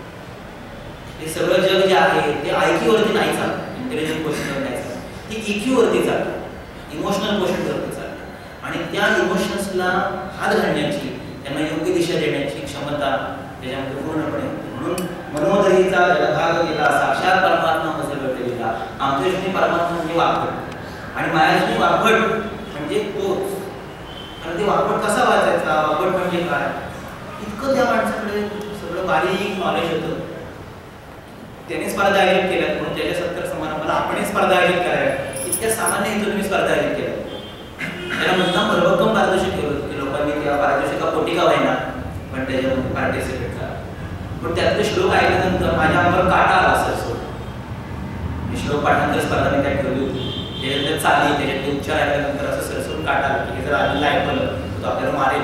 हे सगळं जग जे आहे ते आयक्यूवरती नाही चालत, इंटेलिजंट क्वेश्चनवर नाही चालत, ती इक्यूवरती चालतं, इमोशनल क्वेश्चनवरती चालतं. आणि त्या इमोशन्सला हात घालण्याची त्यांना योग्य दिशा देण्याची क्षमता त्याच्यामध्ये पूर्णपणे होते. म्हणून मनोदरीचा जडभाग गेला साक्षात परमात्मा मज गेला. आमच्याशी परमात्मा म्हणजे वाकड आणि मायाशी वाकड म्हणजे तोच. कारण ते वाकड कसा वाचायचा, वाकड म्हणजे काय, इतकं त्या माणसाकडे सगळं बारीक नॉलेज होतं. त्याने स्पर्धा आयोजित केल्या म्हणून त्याच्या 70 समारंभाला आपणही स्पर्धा आयोजित कराव्या इतक्या सामान्य हेतून तुम्ही स्पर्धा आयोजित केल्या. त्याला मुद्दाम भरभक्कम पारितोषिक ठेवलं की लोकांनी त्या पारितोषिका पोटी का व्हायना पण त्याच्यामध्ये पार्टिसिपेट करा. पण त्यातले श्लोक ऐकल्यानंतर माझ्या अंगावर काटा आला असेल. मी श्लोक पाठांतर स्पर्धा मी काय ठेवली होती त्याच्यानंतर चालली त्याच्यातले उच्चार ऐकल्यानंतर असं सरसरून काटा आला की हे जर आधीला ऐकलं तर आपल्याला मारेल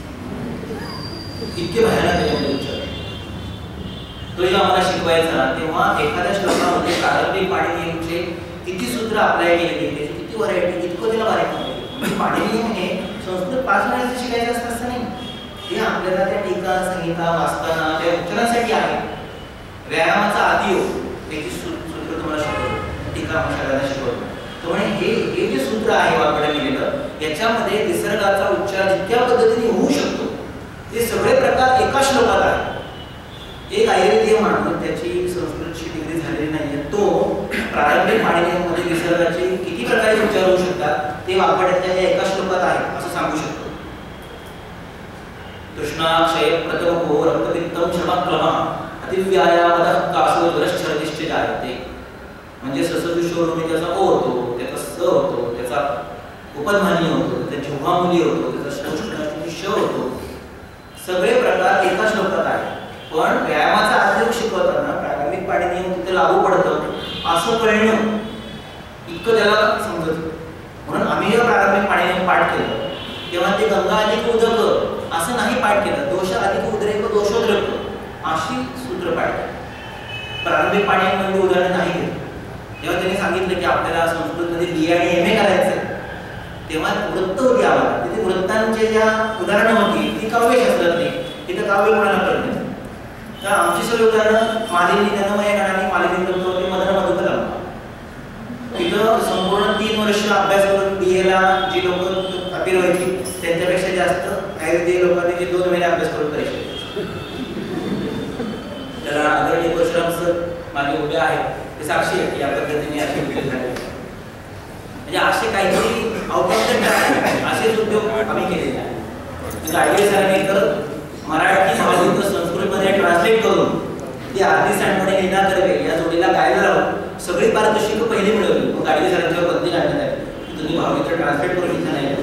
इतके भयानक त्याच्यामध्ये उच्चार. तो जेव्हा आम्हाला शिकवायचा तेव्हा एखाद्या श्लोकामध्ये प्रारंभिक पाणिनीयचे किती सूत्र अप्लाय केलेली त्याची किती व्हरायटी इतकं त्याला बारीक नव्हते. पाणिनीय हे संस्कृत 5 महिन्याचं शिकायचं असतं असं नाही. ते आपल्याला त्या टीका संहिता वाचताना त्या उच्चारासाठी आहे. व्यायामाचा आधी हो त्याची सूत्र तुम्हाला शिकवतो, टीका सगळ्यांना शिकवतो. त्यामुळे हे जे सूत्र आहे वापरण्यात गेलेलं याच्यामध्ये निसर्गाचा उच्चार जितक्या पद्धतीने होऊ शकतो ते सगळे प्रकार एका श्लोकात आहे. एक आयुर्वेदीय माणूस त्याची संस्कृतची डिग्री झालेली नाहीये तो प्रारंभिक पाणिनीयमध्ये निसर्गाचे किती प्रकारे उच्चार होऊ शकतात ते वापरण्याच्या एका श्लोकात आहे असं सांगू शकतो. तृष्णा क्षय प्रथमो रक्तपित्तम क्षमक्लमा अतिव्यायामदः कासो दुरश्चरदिश्च जायते. म्हणजे ससदुषोरुमी त्याचा ओ होतो, त्याचा स होतो, त्याचा उपध्मानी होतो, त्याचा जिव्हामुली होतो, त्याचा श्लोष्ण श होतो. सगळे प्रकार एका श्लोकात आहे. पण व्यायामाचा आयोग शिकवताना प्रारंभिक पाणिनीय तिथे लागू पडतं असं कळणं इतकं त्याला समजत. म्हणून आम्ही जेव्हा प्रारंभिक पाणिनीय पाठ केलं तेव्हा ते गंगा अधिक उदक असं नाही पाठ केलं. दोष अधिक उद्रेक दोषोद्रेक अशी सूत्र पाठ केली. प्रारंभिक पाणिनीयमध्ये उदाहरण नाही घेतलं. जेव्हा त्यांनी सांगितलं की आपल्याला संस्कृतमध्ये BA आणि MA करायचं तेव्हा वृत्त होती आम्हाला. तिथे वृत्तांचे ज्या उदाहरणं होती ती काव्यशास्त्रातली, तिथं काव्य कोणाला कळत नाही. तर आमची सगळी उदाहरणं मालिनी जनमय गणाने मालिनी ग्रंथ होते मदन मधुकलम. तिथं संपूर्ण 3 वर्ष अभ्यास करून BAला जी लोक अपील व्हायची त्यांच्यापेक्षा जास्त आयुर्वेदीय लोकांनी जे 2 महिने अभ्यास करून परीक्षा त्याला आदरणीय परशुराम सर मागे उभे आहेत ते साक्षी आहेत या पद्धतीने असे उद्योग झाले. म्हणजे असे काहीतरी आउट ऑफ द टाइम असेच उद्योग आम्ही केलेले आहेत. म्हणजे आयडिया सरांनी तर मराठी भाषेतून संस्कृतमध्ये ट्रान्सलेट करून ती आरती सांडपणे लीना करवे या जोडीला गायला लावून सगळी पारितोषिक पहिली मिळवली. मग गाडगे सरांच्यावर बंदी घालण्यात आली की तुम्ही भावगीत ट्रान्सलेट करून इथं नाही.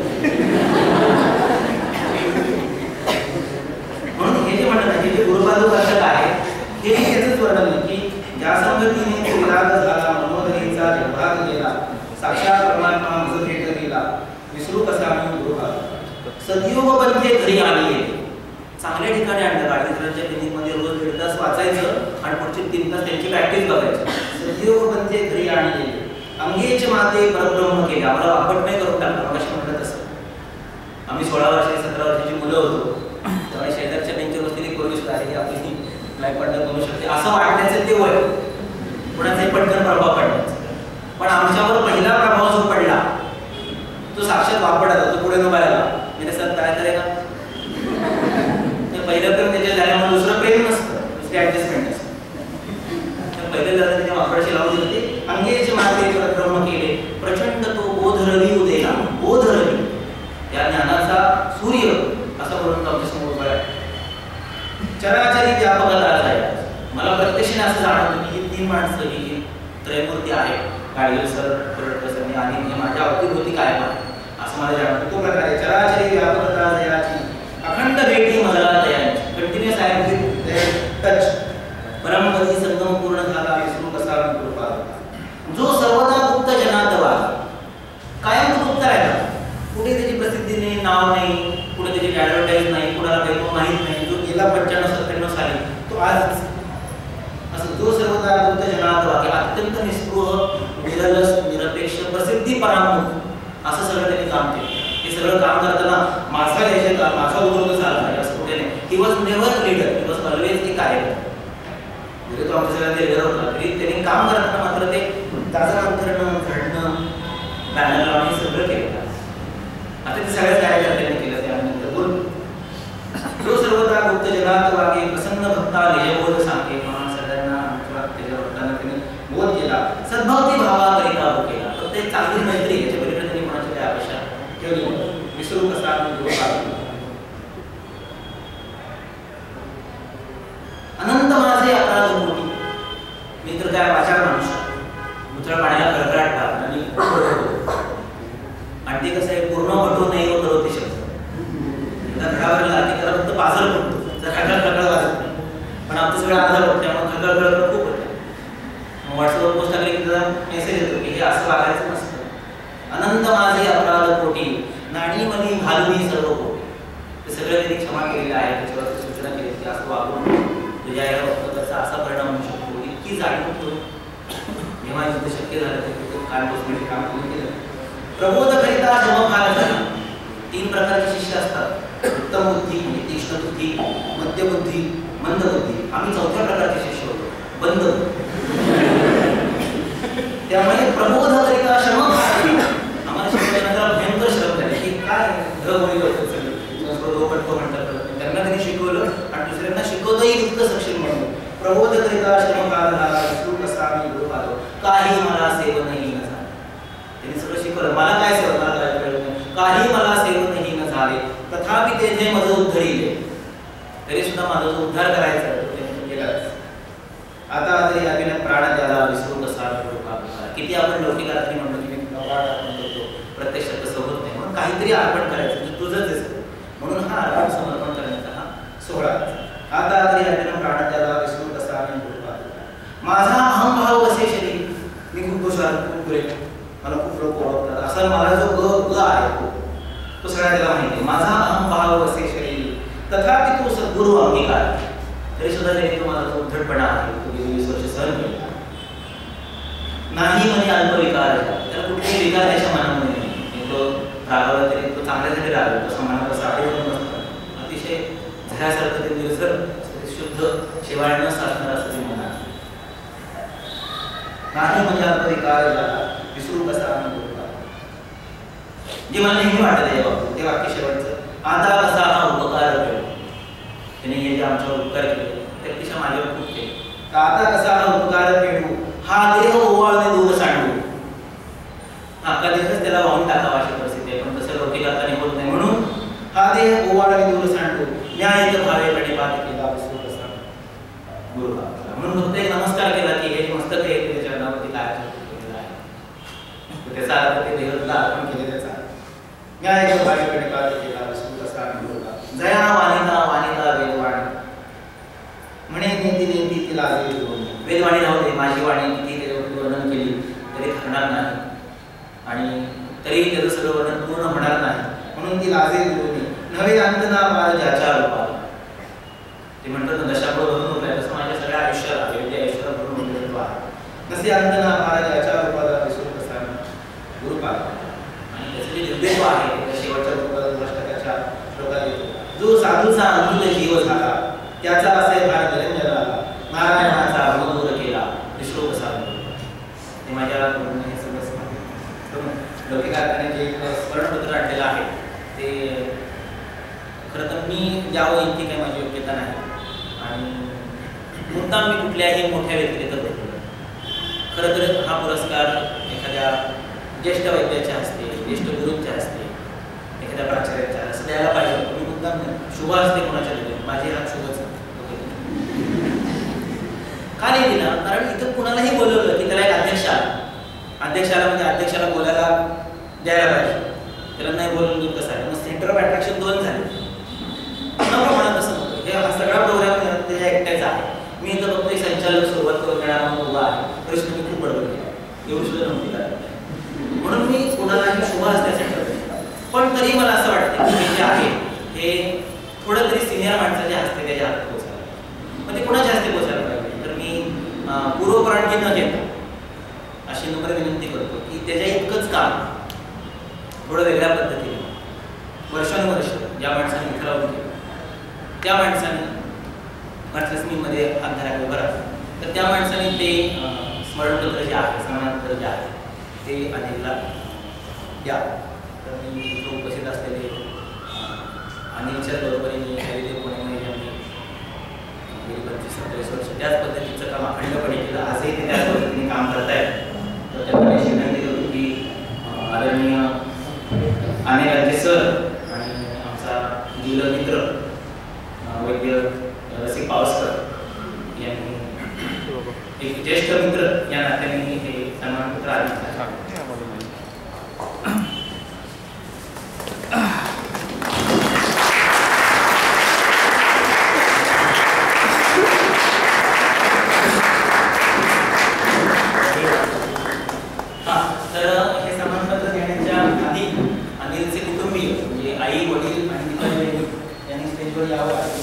म्हणून हे जे म्हणतात हे जे गुरुपाद कष्ट आहे हे त्याचंच वर्णन आहे की ज्या संगतीने विराग झाला मनोदरीचा जडभाग गेला साक्षात परमात्मा मज भेट गेला विसरू कसा मी गुरुपाद सदयोग पंथे घरी आली. चांगल्या ठिकाणी आणलं. गाडगेसरांच्या क्लिनिकमध्ये रोज 1.5 तास वाचायचं आणि पुढचे 3 तास त्यांची प्रॅक्टिस बघायची. सदयोग पंथे घरी आणले अंगेचे माते परब्रह्म केले. आम्हाला वापटमय करून टाकलं. मगाशी म्हटलं तसं आम्ही 16 वर्षाची 17 वर्षाची मुलं होतो, त्यामुळे शेजारच्या बेंचवर बसलेली पोरगी सुद्धा आहे आपली लाईफ पार्टनर बनू शकते असं वाटण्याचं ते वय, कुणाचाही पटकन प्रभाव पडण्याचा. पण आमच्यावर पहिला प्रभाव जो पडला तो साक्षात वापरला. तो पुढे उभा राहिला, मी तसं काय करेगा ते पहिलं प्रेम त्याच्या झाल्यामुळे दुसरं प्रेम नसतं, दुसरी ऍडजस्टमेंट असतं. तर पहिलं लग्न त्याच्या वापराशी लावून दिलं ते अंगेचे माते परब्रह्म केले. प्रचंड तो बोधरवी उदेला. बोधरवी या ज्ञानाचा सूर्य असं म्हणून आमच्या समोर उभा आहे. चराचरी व्यापकता आहे. मला प्रत्यक्षाने असं जाणवतं की ही 3 माणसं ही त्रयमूर्ती आहे. गाडगीळ सर, पडळकर सर आणि हे माझ्या अवतीभोवती कायम आहे असं मला जाणवतं. तो प्रकारे चराचरी व्यापकता दयाची अखंड भेटी मला दयांची कंटिन्युअस आहे टच. परमपदी संगम पूर्ण झाला विष्णू कसा कृपा जो सर्वदा गुप्त जनात वास कायम गुप्त राहिला. कुठे त्याची प्रसिद्धी नाही, नाव नाही, कुठे त्याची ॲडव्हर्टाईज नाही, कुणाला काही माहीत नाही. जो गेला 95-97 साली तो आज असं जो सर्वदा गुप्त जनात वास अत्यंत निस्पृह, निरलस, निरपेक्ष, प्रसिद्धी परामुख असं सगळं त्यांनी काम केलं. हे सगळं काम करताना माझा देशात माझा उद्योग झाला नाही असं कुठे नाही. He was never leader, he was always a कार्यकर्ता. म्हणजे तो आमच्या सगळ्यांना लीडर होता तरी त्यांनी काम करताना मात्र ते ताजं करणं, घडणं, बॅनर लावणे सगळं केलं. आता ते सगळ्याच कार्यकर्त्यांनी केलं. त्यानंतर बोल जो सर्वदा गुप्त जगात वागे प्रसन्न भक्ता निजबोध सांगे. म्हणून सगळ्यांना आमच्या त्याच्या भक्तांना त्यांनी बोध केला. सद्भक्ती भावाकरिता बोध केला. फक्त एक चांगली मैत्री याच्या पलीकडे त्यांनी कोणाची काय अपेक्षा ठेवली. विसरू कसा अनंत माझे अपराध मोठी. मी तर काय वाचा माणूस दुसऱ्या पाण्याला खळखळाट टाकत आणि ते कसं आहे पूर्ण मटो नाही व करो ते शब्द एकदा घडावर लागते त्याला फक्त पाझर पडतो, जर खळखळ खळखळ वाजत नाही. पण आमचं सगळं आधार होतं त्यामुळे खळखळ खळखळ खूप होतं. मग व्हॉट्सअपवर पोस्ट टाकले की त्याचा मेसेज येतो की हे असं वागायचं नसतं. अनंत माझे अपराध पोटी नाणी मनी घालून सर्व पोटी. ते सगळं त्यांनी क्षमा केलेलं आहे. त्याच्यावर सूचना केली की असं वागून तुझ्या या वक्तव्याचा असा परिणाम होऊ शकतो. इतकी जाणीव ठेवून जेव्हा युद्ध शक्य झालं ते कान पोचण्याचे काम केलं. प्रबोध करिता समभाग झाला. 3 प्रकारचे शिष्य असतात. उत्तम बुद्धी, तीक्ष्ण बुद्धी, मध्य बुद्धी, मंद बुद्धी. आम्ही 4थ्या प्रकारचे शिष्य होतो, बंद. त्यामुळे प्रबोध करिता समभाग आम्हाला शिकवण्याला भयंकर श्रम झाले की काय घरगोळी करतात सगळे संस्कृत म्हणतात. त्यांना त्यांनी शिकवलं आणि दुसऱ्यांना शिकवतही इतकं सक्षम म्हणून. प्रबोध करिता समभाग झाला विष्णू कसा मी गुरु पाहतो काही मला सेवनही न झाले. त्यांनी सगळं शिकवलं. मला काय सेवा मला काय कळलं नाही. काही मला सेवनही न झाले तथापि तेथे माझं उद्धरिले. तरी सुद्धा माझा जो उद्धार करायचा केलाच. आता तरी अभिनय प्राण द्याला विसरू कसा किती आपण लौकिक आरती म्हणतो की अर्पण करतो, प्रत्यक्षात तसं होत नाही. म्हणून काहीतरी अर्पण करायचं तुझंच आहे म्हणून हा अर्पण समर्पण करण्याचा हा सोहळा. आता तरी अभिनय प्राण द्याला विसरू कसा मी माझा अहंभाव कसे शरीर. मी खूप हुशार, खूप ग्रेट, मला खूप लोक ओळखतात असा मला जो ग आहे तो सगळ्या त्याला माहिती आहे. माझा अहंभाव कसे शरीर तथापि तो सद्गुरू अंगीकार. तरी सुद्धा त्यांनी तो माझा जो उद्धटपणा आहे तो गेली 20 वर्ष सहन केला नाही. म्हणजे अल्पविकार त्याला कुठलेही विकार त्याच्या मनामध्ये नाही. तो रागावला तरी तो चांगल्यासाठी रागवतो तसं मनाला साडेवर नसतं. अतिशय झऱ्यासारखं ते निर्झर शुद्ध शेवाळ न साधणार असं ते म्हणा नाही. म्हणजे अल्पविकार विसरू कसा जे मला नेहमी वाटत आहे ते वाक्य शेवटचं आता कसा हा उपकार केला. त्याने हे जे आमच्यावर उपकार केले ते अतिशय माझ्यावर खूप केले. आता कसा हा उपकार फेडू हा देह ओवाळणे दूर सांडू. हा कधीच त्याला वाहून टाकावा अशी परिस्थिती आहे. पण तसं लौकिक अर्थाने होत नाही. म्हणून हा देह ओवाळणे दूर सांडू न्याय भावे प्रणिपात केला विसरू कसा गुरु. म्हणून फक्त एक नमस्कार केला की हे मस्तक आहे त्याच्या चरणावरती काय केलेलं आहे त्याचा अर्थ ते देहला अर्पण केले. त्याचा न्याय भावे प्रणिपात केला विसरू कसा गुरु. जया वाणिता वाणिता वेदवाणी म्हणे नीती नीती तिला वेदवाणी राहू दे. माझी वाणी किती त्याच्यावरती वर्णन केली तरी ठरणार नाही आणि तरी त्याचं सगळं वर्णन पूर्ण होणार नाही. म्हणून ती लाजे गुरुनी नवे अंतना बाळ ज्याच्या रूपाला. ते म्हणतात ना दशापुढं भरून उठलाय तसं माझ्या सगळ्या आयुष्याला वेगळ्या आयुष्याला भरून उठलेलं आहे. नसे अंतना बाळ ज्याच्या रूपाला विसरू कसा उल्लेख आहे शेवटच्या 2,000 श्लोकात येतो. जो साधूचा अमृत जीव झाला त्याचा असे भार निरंजन आला, नारायणाचा अवधूर केला विश्व कसा. हे माझ्या हे सगळं लौकिकार्थाने जे स्मरणपत्र आणलेलं आहे ते खरं तर मी द्यावं इतकी काही माझी योग्यता नाही आणि मुद्दाम मी कुठल्याही मोठ्या व्यक्तीला करतो. खरं तर हा पुरस्कार एखाद्या ज्येष्ठ वैद्याच्या हस्ते, ज्येष्ठ गुरूंच्या हस्ते, एखाद्या प्राचार्याच्या असं द्यायला पाहिजे. मी मुद्दाम शुभ हस्ते कोणाच्या दिले, माझे हात शुभच का नाही दिला? कारण इथं कुणालाही बोलवलं की त्याला एक अध्यक्षाला म्हणजे अध्यक्षाला बोलायला द्यायला पाहिजे. त्याला नाही बोलवलं कसं आहे? मग सेंटर ऑफ अट्रॅक्शन 2 झाले. प्रमाणात असं होतं. हे हा सगळा प्रोग्राम त्याच्या एकट्याचा आहे. मी इथं फक्त एक संचालक सुरुवात करून देणार म्हणून उभा आहे. तरीच मी खूप बडबड केली, एवढी सुद्धा नव्हती करायला. म्हणून मी कोणालाही शुभ असण्यासाठी ठरवलं. पण तरी मला असं वाटतं की हे जे आहे हे थोडं तरी सिनियर माणसाच्या हस्ते त्याच्या हातात पोहोचायला. मग ते कोणाच्या हस्ते पोहोचायला पाहिजे? तर मी पूर्वपराणकी न घेता अशी नम्र विनंती करतो की त्याच्या इतकंच काम थोडं वेगळ्या पद्धतीने वर्षानुवर्ष ज्या माणसाने विखरावून केलं त्या माणसाने मध्ये हात धरायला उभं राहतं, तर त्या माणसाने ते स्मरणपत्र जे आहे, सन्मानपत्र जे आहे ते अनिलला द्या. तर मी इथं उपस्थित असलेले अनिलच्या बरोबरीने हरिदेव पुणे यांनी गेली 25-27 वर्ष त्याच पद्धतीचं काम अखंडपणे केलं. आजही ते त्याच पद्धतीने काम करतायत. तर त्यांना विनंती करतो की आदरणीय अनिल सर आणि आमचा जिल्हा मित्र वैद्य रसिक पावसकर यांनी एक ज्येष्ठ मित्र या नात्याने हे सन्मानपत्र आले. तर हे सन्मानपत्र देण्याच्या आधी अनिलचे कुटुंबीय म्हणजे आई, वडील आणि यांनी स्टेजवर यावं.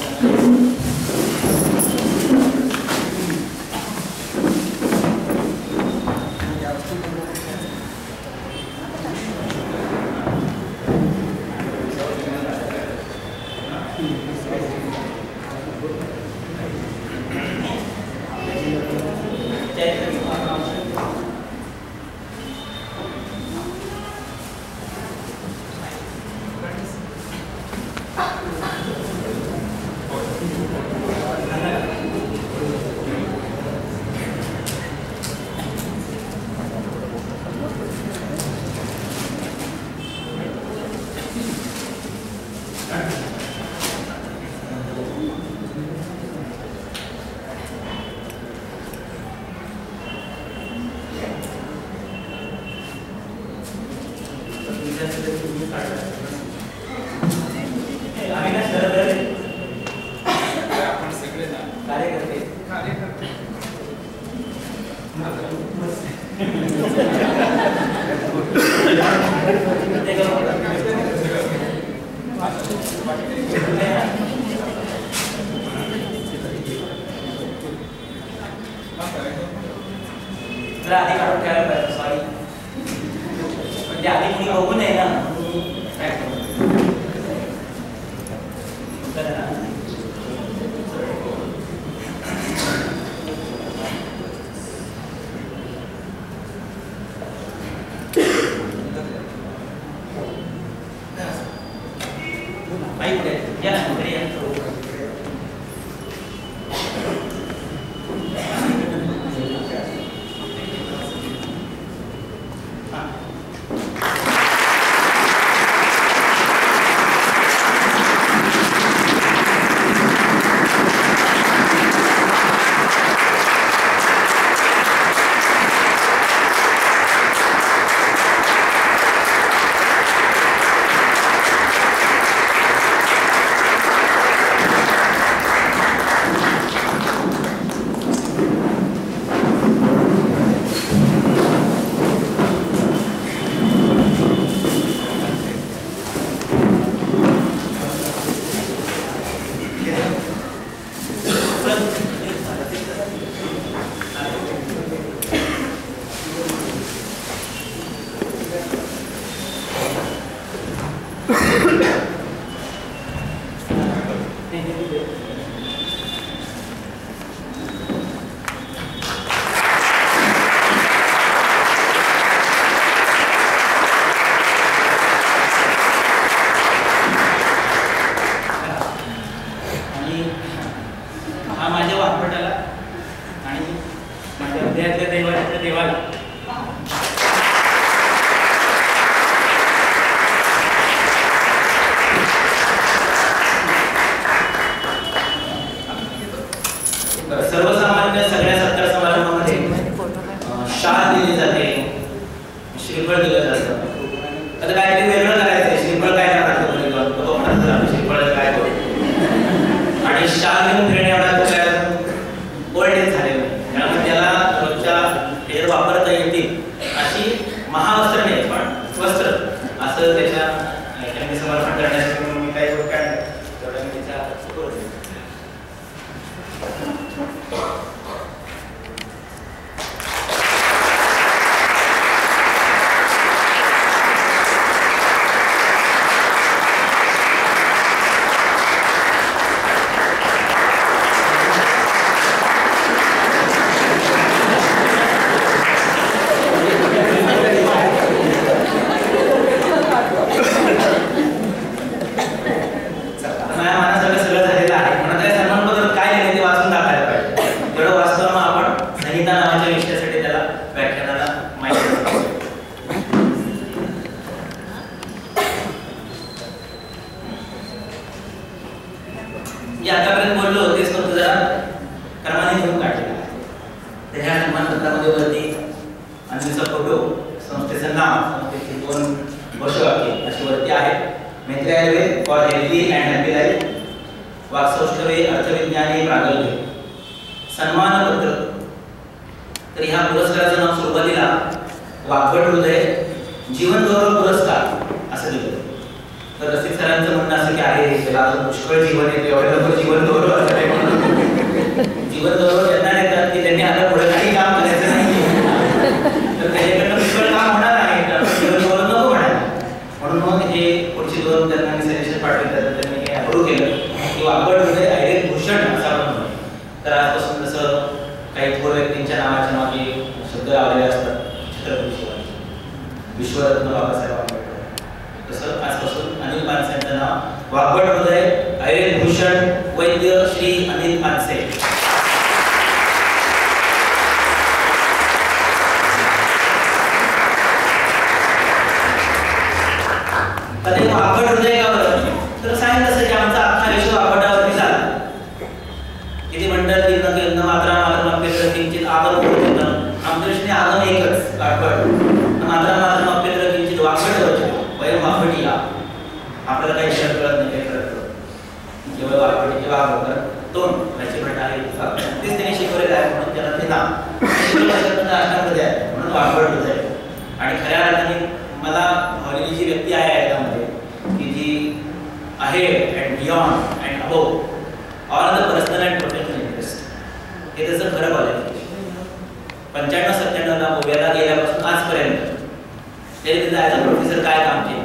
आधी काढून ठेवायला पाहिजे. सॉरी म्हणजे आधी कोणी बघू नये ना. हा माझ्या वापटाला आणि माझ्या हृदयातल्या देवाच्या देवाला सर्वसामान्य सगळ्या सत्कार समारंभामध्ये शाल दिली जाते, श्रीफळ दिलं जातं. आता काहीतरी वेगळं करायचंय, श्रीफळ काय करणार तो म्हणतात श्रीफळ काय करू आणि शाल घेऊन फिरणे एवढा ओल्ड एज झालेलं त्यामुळे त्याला रोजच्या त्याच्यात वापरता येतील अशी महावस्त्र नाही पण वस्त्र असं त्याच्या समर्पण करण्यासाठी मी काही गोष्टी काढल्या तेवढ्या मी त्याच्या आतापर्यंत बोललो तेच फक्त जरा क्रमाने घेऊन काढलेला आहे. तर ह्या सन्मानपत्रामध्ये वरती अन्वीचा फोटो, संस्थेचं नाव, संस्थेची 2 घोषवाक्ये अशी वरती आहेत. Maitri Ayurveda for healthy and happy life, वाक्सौष्ठवे अर्थविज्ञानी प्रागल्भ्य, सन्मानपत्र. तर ह्या पुरस्काराचं नाव सुरुवातीला वाघवट हृदय जीवन गौरव पुरस्कार असं दिलं. तर रसिक सरांचं म्हणणं असं की आहे त्याला पुष्कळ जीवन येते, एवढे लोक जीवन गौरव जीवन गौरव त्यांना देतात की त्यांनी आता पुढे काही काम करायचं नाही, तर त्याच्याकडनं पुष्कळ काम होणार आहे, तर जीवन गौरव नको म्हणाल. म्हणून मग हे पुढची 2 त्यांना मी सजेशन पाठवले, तर त्यांनी हे अप्रूव्ह केलं की वाघवट हृदय आयुर्वेद भूषण असं आपण म्हणतो. तर आजपासून जसं काही थोर व्यक्तींच्या नावाच्या मागे शब्द लावलेले असतात, छत्रपती शिवाजी, विश्वरत्न बाबासाहेब आंबेडकर, तसं आजपासून अनिल पानसे यांचं नाव वाघवट हृदय आयुर्वेद भूषण वैद्य श्री अनिल पानसे. कधी वाघवट हृदय का बरं? तर सांगितलं तसं की आमचा अख्खा विश्व वाघवटावरती झाला. किती म्हणतात की न मात्रा मात्र अभ्यंतर किंचित आगम होतं, आमच्या दृष्टीने आगम एकच वाघवट, मात्रा मात्र अभ्यंतर किंचित वाघवट होतं. वयम वाघवटीला आपल्याला काही शब्द कळत नाही, काही कळत केवळ वाघवटीचे वाघ होतात तोंड याची म्हणत आहे. तेच त्यांनी शिकवलेलं आहे म्हणून त्याला ते नाव अष्टांमध्ये आहे म्हणून वाघवट हृदय. आणि खऱ्या अर्थाने मला भावलेली जी व्यक्ती आहे याच्यामध्ये की जी आहे and beyond and above all the personal and professional interest, हे त्याचं खरं क्वालिफिकेशन. 95-97ला गोव्याला गेल्यापासून आजपर्यंत त्याने तिथं ॲज अ प्रोफेसर काय काम केलं,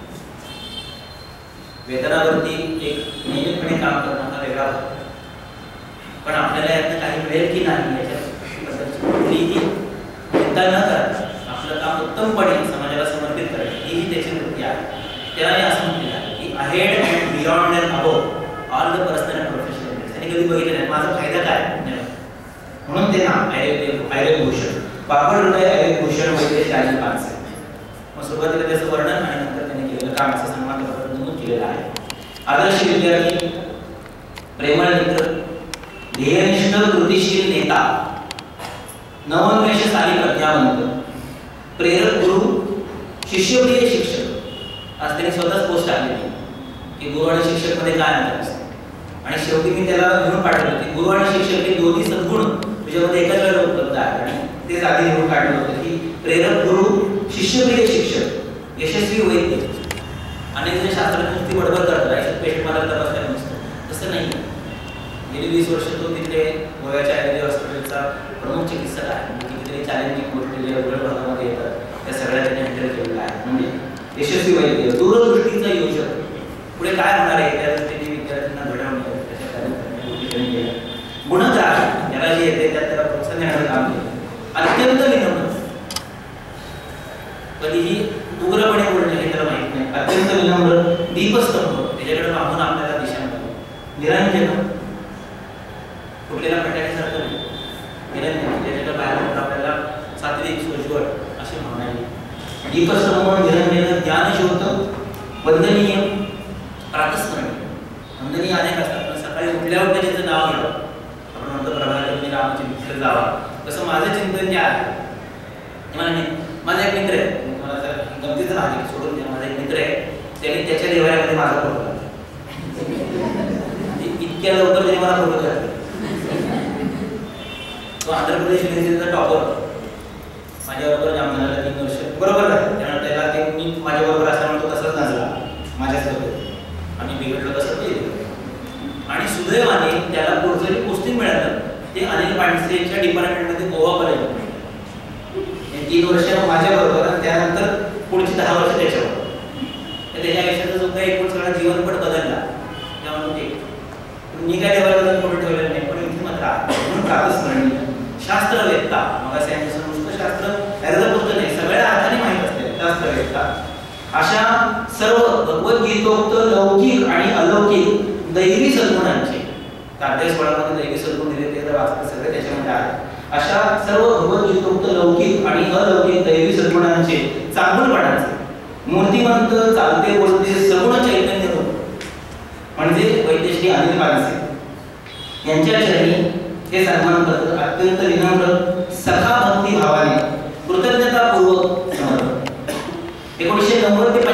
वेतनावरती एक नियमितपणे काम करणं हा वेगळा होता. पण आपल्याला यातनं काही मिळेल की नाही याच्याबद्दलची कुठलीही चिंता न करता आपलं काम उत्तमपणे समाजाला समर्पित करणं ही त्याची वृत्ती आहे. त्याला असं म्हटलेलं आहे की ahead and beyond and above all the personal and professional interest. त्यांनी कधी बघितलं नाही माझा फायदा काय, म्हणून ते नाव आयुर्वेद भूषण, वाघवट हृदय आयुर्वेद भूषण वैद्य श्री अनिल पानसे. मग सुरुवातीला त्याचं वर्णन आणि नंतर त्यांनी केलेलं काम असं सन्मानपत्र नमूद केलेलं आहे. आदर्श विद्यार्थी, प्रेमळ मित्र, ध्येयनिष्ठ कृतिशील नेता, नवोन्मेषशाली प्रज्ञावंत, प्रेरक गुरु, शिष्यप्रिय शिक्षक. आज त्यांनी स्वतःच पोस्ट टाकलेली की गुरु आणि शिक्षक मध्ये काय अंतर असतं. आणि शेवटी मी त्याला लिहून पाठवलं की गुरु आणि शिक्षक हे दोन्ही सद्गुण तुझ्यामध्ये एकाच वेळेला उपलब्ध आहेत. आणि तेच आधी लिहून काढलं होतं की प्रेरक गुरु, शिष्यप्रिय शिक्षक, यशस्वी वैद्य. अनेक जण शास्त्रात नुसती बडबड करतात, पेशंट मला तपासल्या नसतं, तसं नाही. गेली 20 वर्ष तो तिथे गोव्याच्या आयुर्वेद हॉस्पिटलचा प्रमुख चिकित्सक आहे. कितीतरी चॅलेंजिंग गोष्टी ज्या रुग्ण भागामध्ये येतात त्या सगळ्या त्याने हँडल केलेल्या आहेत. म्हणजे यशस्वी वैद्य, दूरदृष्टीचा योजक, पुढे काय होणार आहे त्या दृष्टीने विद्यार्थ्यांना घडवणे शिक्षण केलं. गुणग्राह याला जे येते त्यात त्याला प्रोत्साहन देण्याचं काम केलं. अत्यंत विनम्र, कधीही उग्रपणे बोलणे हे त्याला माहित नाही. अत्यंत विनम्र, दीपस्तंभ, त्याच्याकडे पाहून आपल्याला दिशा मिळते. निरंजन, कुठलेला पटाण्यासारखं नाही. निरंजन त्याच्याकडे बाहेर आपल्याला सात्विक सोजवळ अशी म्हणाली. दीपस्तंभ, निरंजन, ज्ञानज्योत, वंदनीय, प्रातस्मरणीय. वंदनीय अनेक असतात, पण सकाळी उठल्या उठल्या त्याचं नाव घ्यावं. आपण म्हणतो प्रभात रामाची मित्र जावा, तसं माझं चिंतन ते आहे. मला माझा एक मित्र आहे, मला जर गमतीचं नाही सोडून द्या. माझा एक मित्र आहे, त्याने त्याच्या देवाऱ्यामध्ये माझा फोटो घातला. इतक्या लवकर त्याने मला फोटो घातला. तो आंध्र प्रदेश युनिव्हर्सिटीचा टॉपर, माझ्याबरोबर जामनगरला 3 वर्ष बरोबर आहे. त्यामुळे त्याला ते मी माझ्याबरोबर असल्यामुळे तो तसंच नसला माझ्यासोबत. आम्ही बिघडलो तसं ते. आणि सुदैवाने त्याला पुढचं जे पोस्टिंग मिळालं ते अनिल पांडसेच्या डिपार्टमेंटमध्ये गोवा कॉलेज. 3 वर्ष माझ्याबरोबर आणि त्यानंतर पुढची 10 वर्ष त्याच्याबरोबर. तर त्याच्या आयुष्याचा जो काही एकूण सगळा जीवनपट बदलला. त्यामुळे मी काय देवाला फोटो ठेवलेला नाही, पण इथे मात्र म्हणून प्रातस्मरणीय, शास्त्रवेत्ता. मग असं यांचं नुसतं शास्त्र पुस्तक नाही, सगळ्या अर्थाने माहीत असते शास्त्रवेत्ता. अशा सर्व भगवद्गीतोक्त लौकिक आणि अलौकिक दैवी सद्गुणांचे अभ्यासफळामध्ये दैवी सद्गुण दिले ते वाचते सगळे त्याच्यामध्ये आहे. अशा सर्व भगवद्गीतोक्त लौकिक आणि अलौकिक दैवी सद्गुणांचे, चांगुलपणाचे, मूर्तिमंत, चालते बोलते सगुण चैतन्य म्हणजे वैद्यश्री अनिल पांडसे यांच्या चरणी हे सन्मान पत्र अत्यंत विनम्र, सखा भक्ती भावाने, कृतज्ञतापूर्वक समर्पण. 1990 ते